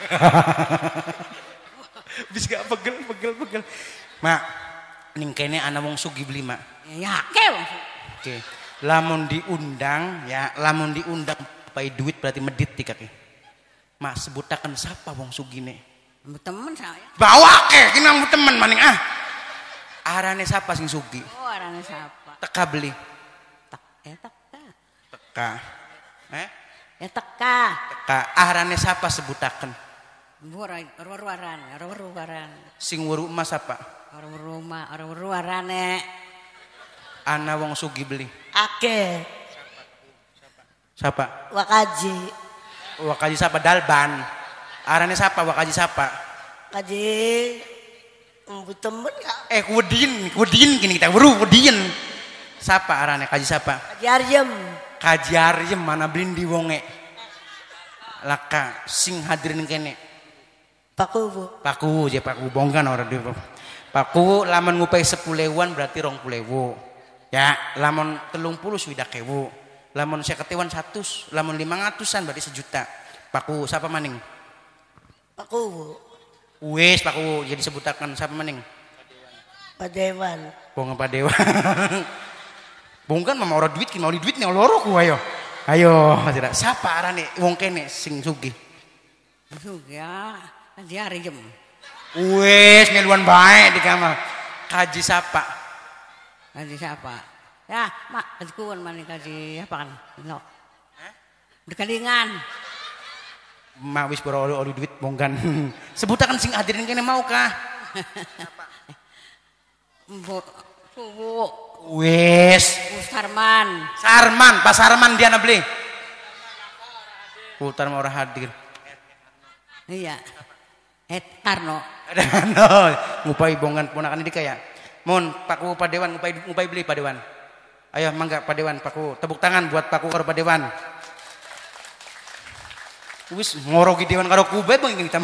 Bis gak pegel. Mak, ning kene ana wong sugih beli, Mak. Ya, ke. Oke. Lamun diundang pakai duit berarti medit tikake. Mak sebutaken siapa wong sugine? Temen saya. Bawa ke, kena temen maning ah. Arane siapa sing sugih? Oh, arane siapa? Teka beli. Teka. Ya teka. Teka. Arane siapa sebutaken? Waran. Sing weru emas apa? Warane. Ana wong sugih beli. Ake. Siapa? Wakaji. Wakaji siapa? Dalban. Arane siapa? Wakaji siapa? Kaji. Embu temen gak? Kudin gini kita weru kudin. Siapa arane kaji siapa? Kaji Aryem. Kaji Aryem mana blin di wonge. Laka sing hadirin kene. Paku bongkan orang di paku lamun ngupai 10.000-an berarti 20.000 ya lamun 30 swidak 1.000 lamun 50.000-an 100 lamun 500-an berarti 1.000.000 paku siapa maning Paku wes paku jadi sebutakan siapa maning Padewan bongkan Padewan bongkan mama orang duit mau di duit nih loro ku ayo tidak siapa arane wong kene sing sugih ya Kaji Aryem. Wes meluan baik di kamar. Kaji siapa? Ya, mak kaji kuon mana kaji apa kan? No. Dekalingan. Mak wis boro oli duit bongkan. Sebutakan sing hadirin kene mau kah? Subuh. Wes. Sarman, Pak Sarman dia na beli. Putar mau hadir. Iya. Karno. Ngupai bongan ponakan ini kaya. Mon, Paku Padewan ngupai beli Padewan. Ayo mangga Padewan Paku. Tepuk tangan buat Paku karo Padewan. Wis ngorogi dewan karo kubet bang kita.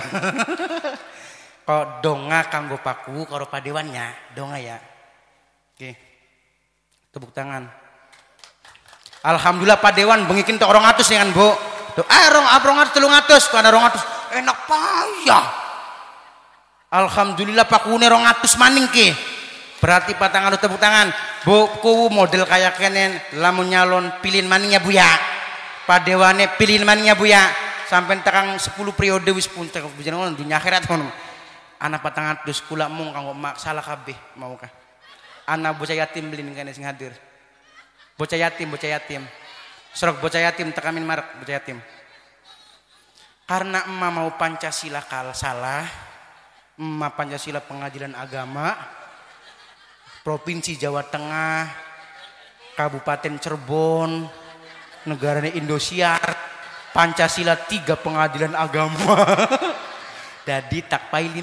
Kok donga kanggo Paku karo Padewannya, donga ya. Oke. Tepuk tangan. Alhamdulillah Padewan bengikin tok 200 ya kan, Bu. Tuh, 200 300 kok ana 200. Enak payah. Alhamdulillah pakune 200 maning ke. Berarti patangan tepuk tangan. Buku model kayak kenen lamun nyalon pilih maningnya Bu ya. Padewane pilih maningnya Bu ya. Sampai tekang 10 periode wis puncak bujana dunya akhirat ngono. Ana patangan dus kula mung kanggo mak salah kabeh mau kah. Ana bocah yatim belin kene sing hadir. Bocah yatim. Serok bocah yatim tekamin marek bocah yatim. Karena emak mau Pancasila salah, emak Pancasila pengadilan agama, Provinsi Jawa Tengah, Kabupaten Cirebon, negaranya Indosiar, Pancasila 3 pengadilan agama. Jadi tak pai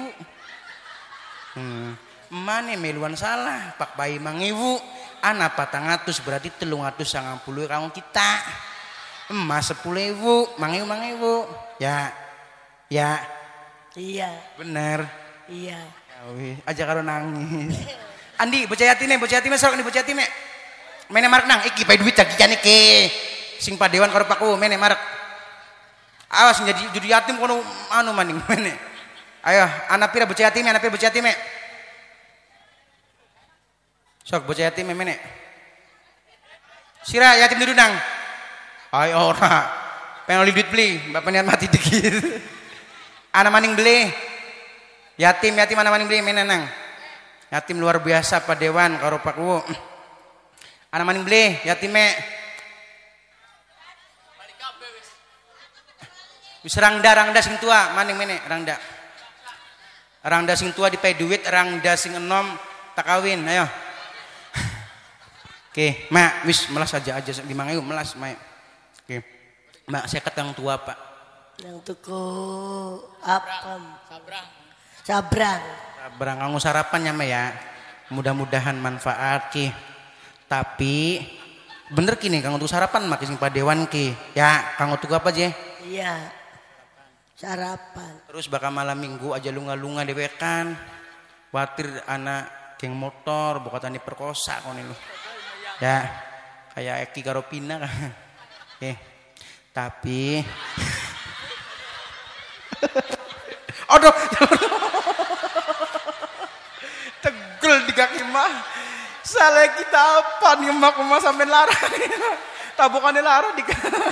5.000. Mane meluan salah, pak pai 5.000, ana 400 berarti 390 kamu kita. Emas 10.000, 5.000. Ya. Iya. Bener. Iya. Aja karo nangis. Andi, bocah yatime sok nih bocah yatime. Mene marek nang iki pae duit jagiane ke. Sing Padewan karo Paku mene marek. Awas jadi judi yatim kono anu maning mene. Ayo, anak pira bocah yatime, Sok bocah yatime mene. Sira yatim dulu nang. Ayo ora. Pengen duit beli, bapak niat mati dikit. Anak maning beli. Yatim anak maning beli mene nang. Yatim luar biasa Padewan karo Paku. Anak maning beli, yatime. Wis rangda sing tua, maning mene rangda. Rangda sing tua dipae duit, rangda sing enom tak kawin, ayo. Oke, mak wis melas aja 5.000 melas, mak. Oke. Mak saya ketang tua, Pak. Yang tuku apem. Sabrang. Sabrang kanggo sarapan ya, mak ya. Mudah-mudahan manfaat ki. Tapi bener kini kanggo tuku sarapan mak sing padewan ki. Ya, kanggo tuku apa je? Iya. Sarapan. Terus bakal malam minggu aja lunga-lunga dewe kan. Watir anak geng motor bokatane perkosa kon lu. Ya, kayak Eki karo Pina kan. Oke. Tapi aduh. Tegel di kaki mah. Salah kita apa nih emak sampai lara. Tabukannya lara di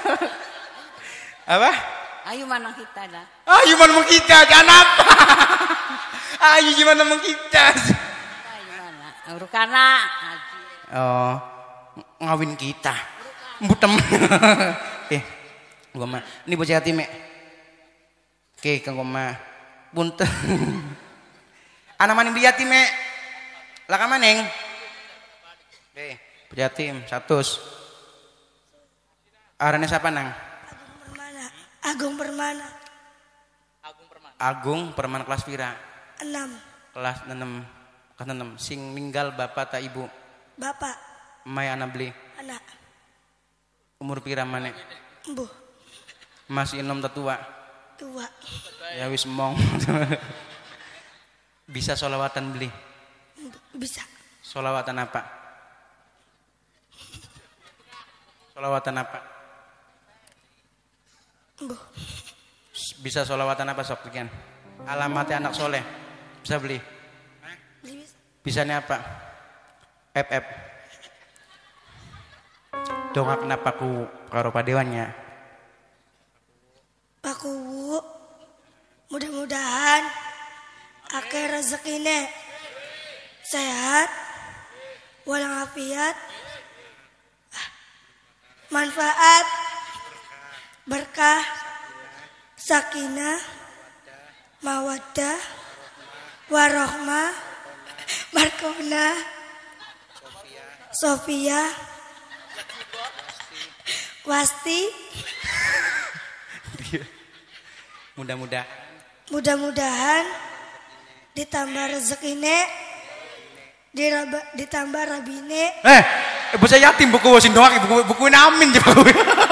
apa? Ayo mana kita dah. Ayo mana mau kita jangan apa? Ayo gimana mau kita? Ayo mana? Urukana. Oh, ngawin kita. Butem. Gua mah. Ini bocah yatim, Mek. Oke, kang gua mah. Punten. Anak maning beli yatim, Mek. Lah ka maneng? Oke, bocah yatim 100. Arane siapa nang? Agung Permana. Agung Permana kelas pira? 6. Kelas 6. Kelas 6. Sing ninggal bapak ta ibu? Bapak. Mai anak beli. Anak. Umur pira maneh? Embuh. Masih enom tetua. Tua. Ya wis mong. Bisa solawatan beli? Bisa. Solawatan apa? Solawatan apa? Embuh. Bisa solawatan apa sok sekian? Alamatnya anak soleh. Bisa beli? Bisa. Bisanya apa? FF. Dongak kenapa ku karo padewannya? Pak Kuwu, mudah-mudahan akeh rezekine sehat, walafiat, manfaat, berkah, sakinah, mawaddah, warohmah, barkonah, Sofia, Wasti. Mudah-mudahan ditambah rezekine, ditambah rabine. Bocah yatim buku wasin doang, buku amin je buku.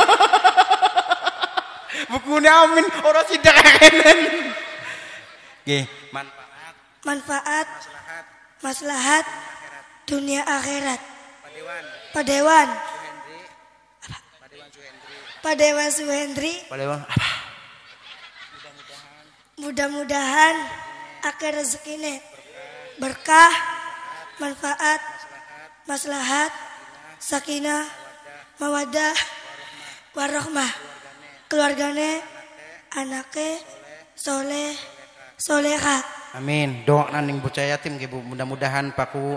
Buku amin orang sidak kenen. Nggih, manfaat, maslahat dunia akhirat. Padewan Suhendri. Padewan apa? Mudah-mudahan akeh rezekine berkah, manfaat, maslahat, sakinah, mawaddah, warohmah. Keluargane, anake, soleh, soleha. Amin. Doa naning bocah yatim ibu. Mudah-mudahan paku.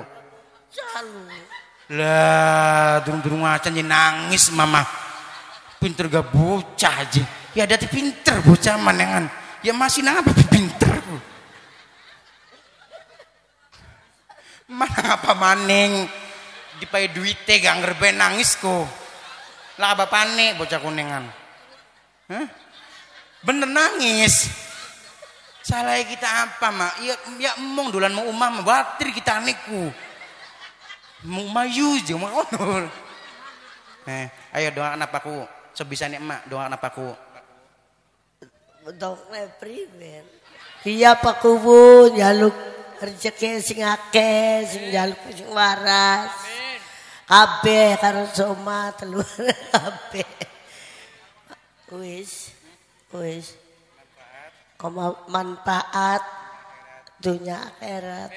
Lah, durung acan nangis mama. Pinter gak bocah aja. Ya ada pinter bocah manengan. Ya masih nangap pinter. Mana apa maning dipakai duite gak ngerbe nangis ko. Lah apa panik bocah kunengan. Hah? Bener nangis. Salah kita apa mak? Ya emong dolan mau umah batir kita niku. Mau mayu aja mau onor. Ayo doa anak aku. Sebisanya emak doa anak aku. Untuk primen. Iya Pak Kuwu jaluk rezeki sing akeh, sing jaluk sing waras. Kabeh karo soma telur kabeh. Wis. Manfaat dunia akhirat.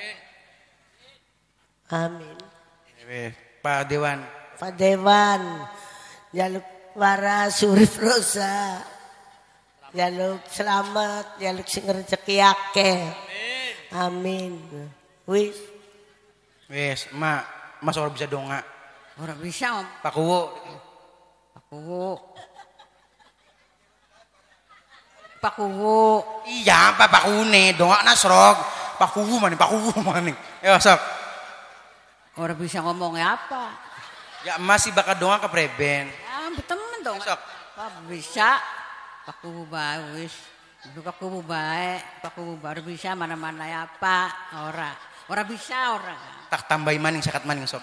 Amin. Pak Dewan jaluk waras urip rosa. Jaluk selamat, jaluk sing rezeki akeh. Amin. Wis, Mak, Mas orang bisa dongak. Ora bisa, Om. Pak Kuwu. Iya, Pak Kuwu nih, dongak nasrok. Pak Kuwu mana? Ya, sok. Ora bisa ngomongnya apa? Ya masih bakal doa ke preben. Ya temen dong. Sok. Bisa. Paku bagus. Buka kubu baik, paku baru bisa mana-mana ya Pak. Ora bisa ora. Tak tambahi maning sakat maning sok.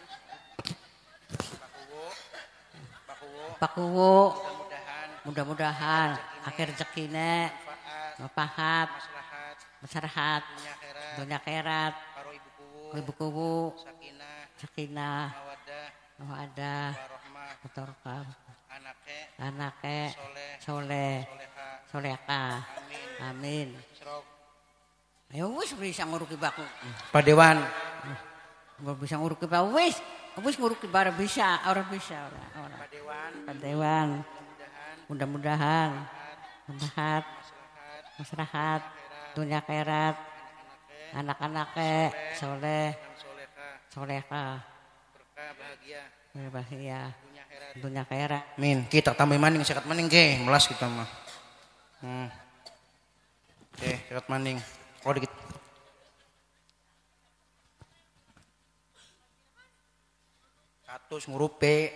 Pakuwu. Mudah-mudahan akhir rezekine mapahat, masyarakat, dunia akhirat, ibu kubu, sakinah, mawadah, wabarakatuh. Anake soleh, solehah. Amin. Ayo wis bisa nguruki baku. Pak Dewan. Bisa nguruki baku wis. Wis nguruki bara bisa, ora bisa ora. Pak Dewan. Mudah-mudahan masyarakat, dunia akhirat, anak-anaknya soleh, solehah, bahagia, dunia akhirat. Min, kita tambah maning sakat maning ke, melas kita mah. Sakat maning. Oh dikit. Katus ngurupe.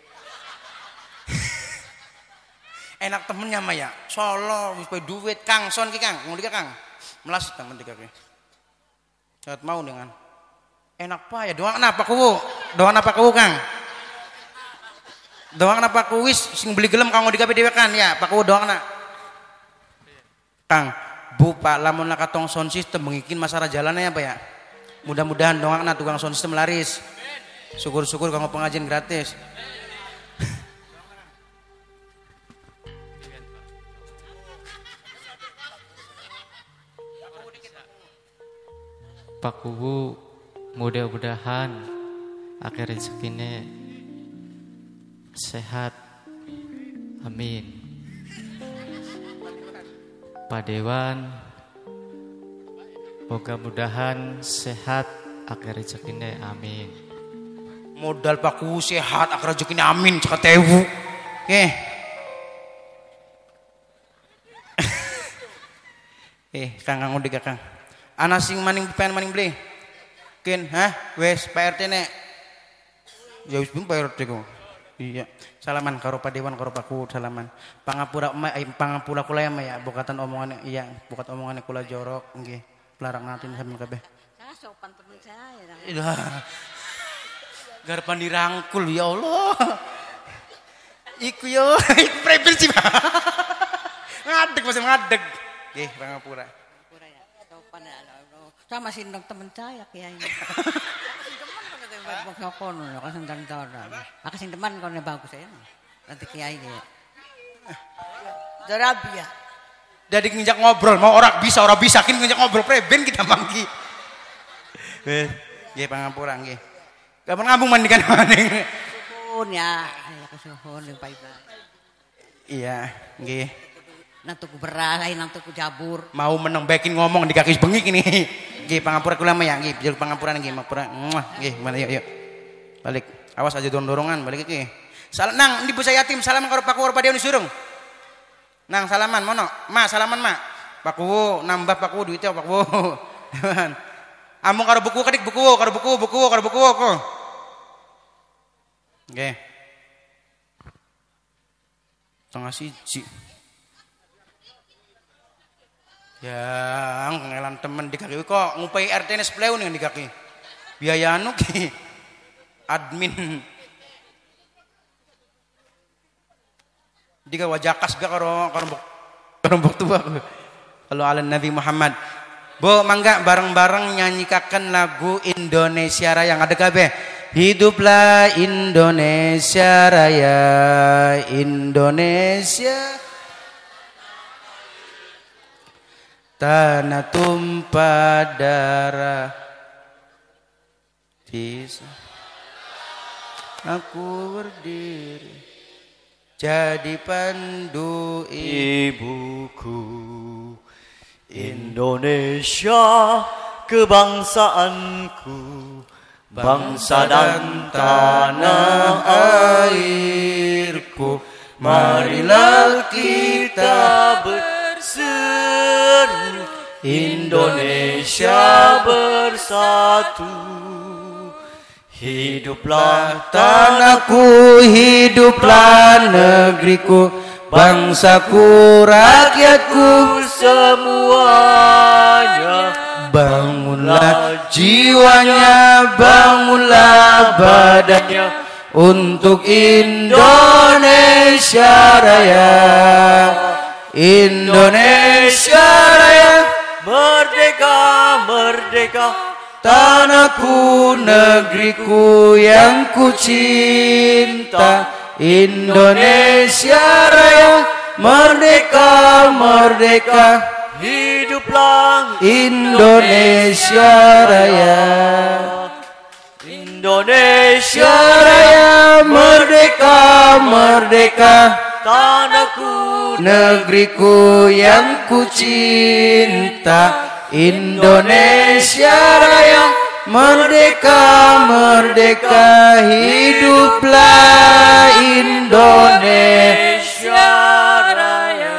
Enak temennya mah ya. Solo wis duit Kang, son ki Kang, ngono Kang. Melas temen dika ki. Saat mau dengan. Enak pa ya doang apa ku? Doang apa ku Kang? Doang apa ku wis sing beli gelem kanggo digawe dhewe kan ya, Pak ku doang na. Kang, Bu Pak lamun katong sound system mengikin masalah jalannya apa ya? Mudah-mudahan doang na tukang sound system laris. Syukur-syukur kanggo pengajian gratis. Pak Kubu mudah-mudahan akhir rezekinya sehat, amin. Pak Dewan mudah-mudahan sehat akhir rezekinya, amin. Modal Pak Kubu sehat akhir rezekinya, amin. Caka tewu. Kang udah gak Kang. Ana sing maning pengen maning beli. Kin, wes Pak RT nek. Ya wis Pak RT kok. Iya. Salaman karo Pak Dewan karo Pak Ku salaman. Pangapura kula ya bukatan omongane iya, bukat omongane kula jorok nggih. Pelarang natin sampean kabeh. Saya sopan temen saya. Iya. Garpan dirangkul ya Allah. Iku yo, iku preben sih. Ngadeg masih ngadeg. Nggih, Pangapura. Sama sih temen saya kiai. Kasih teman kono bagus ya. Nanti kiai dia. Dorabia. Jadi nginjak ngobrol mau orang bisa kini nginjak ngobrol preben kita mangki. Nggih Pangapura nggih. Kapan ngambung mandikan maning. Suhun ya, suhun yang baik-baik. Iya, nggih. Nantuku beras, lain nantuku jabur. Mau menembaikin ngomong di kaki bengik ini. Nggih Pangapura kula mah ya nggih, jalur Pangapura nggih, Pangapura. Nggih, mana yuk. Balik. Awas aja dorongan balik iki. Nang di busa yatim salaman karo Pak Kuwu Pak Dewan surung. Nang salaman mono. Ma salaman ma. Pak Kuwu nambah Pak Kuwu duitnya Pak Kuwu. Amung karo buku kedik buku karo buku kok. Nggih. Tengah siji. Yang ngelan temen di kaki kok ngupai RT ne 10 nih di kaki. Biaya anu ki admin. Diga wajakas ga karo bok tua. Kalau ala Nabi Muhammad. Bo mangga bareng-bareng nyanyikan lagu Indonesia Raya yang ada kabeh. Hiduplah Indonesia Raya, Indonesia. Tanah tumpah darah bisa aku berdiri jadi pandu ibuku Indonesia kebangsaanku, bangsa dan tanah airku, marilah kita berseru Indonesia bersatu, Hiduplah tanahku, hiduplah negeriku, bangsaku, rakyatku, semuanya. bangunlah jiwanya, bangunlah badannya untuk Indonesia Raya. Indonesia Raya, Merdeka, merdeka, tanahku, negeriku yang ku cinta. Indonesia Raya, merdeka, merdeka, hiduplah Indonesia Raya. Indonesia Raya, merdeka, merdeka, tanahku, negeriku yang ku cinta. Indonesia Raya, merdeka, merdeka, hiduplah Indonesia Raya.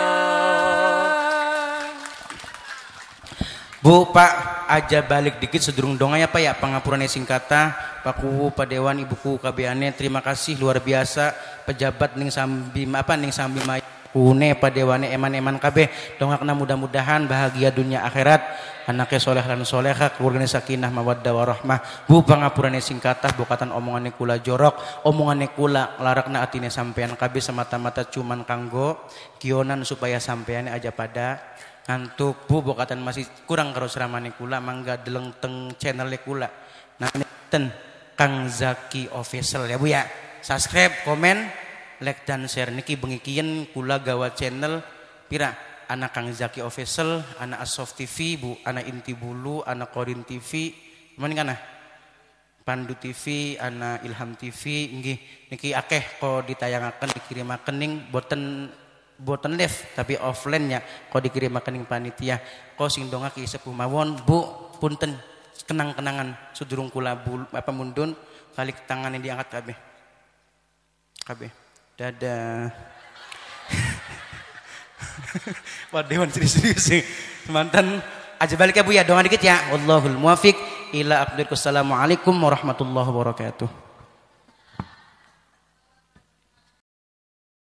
Bu, Pak, aja balik dikit sedurung donganya Pak ya, pangapurane singkata, Pak Kuwu, Pak Dewan, Ibuku, KBANE, terima kasih luar biasa, pejabat ning sambi Kune, Pak Dewane, eman-eman KB, dongakna mudah-mudahan bahagia dunia akhirat, anaknya soleh dan soleha, keluarganya sakinah mawaddah warahmah. Bu, pangapurane singkatah, bokatan omongannya kula jorok, omongannya kula larakna atine sampean KB semata-mata cuman kanggo kionan supaya sampean aja pada ngantuk. Bu, bokatan masih kurang karo seramane kula, mangga deleng teng channelnya kula. Nah, ten Kang Zaki Official ya Bu ya. Subscribe, komen, like dan share niki bengikieun kula gawa channel pira anak Kang Zaki Official, anak Asof TV, Bu, anak Inti Bulu, anak Korin TV, mana kana? Pandu TV, anak Ilham TV, nggih niki akeh kok ditayangaken dikirimaken ning boten live tapi offline nya kok dikirimaken ning panitia. Kok sing dongak ki sepuh mawon, Bu, punten kenang-kenangan sudurung kula mundun balik tangan yang diangkat kabeh. Kabeh. Dadah. Wah, Dewan serius-serius sih. Mantan aja balik ya Bu ya, doa dikit ya. Wallahul muwafiq ila aqdir. Assalamualaikum warahmatullahi wabarakatuh.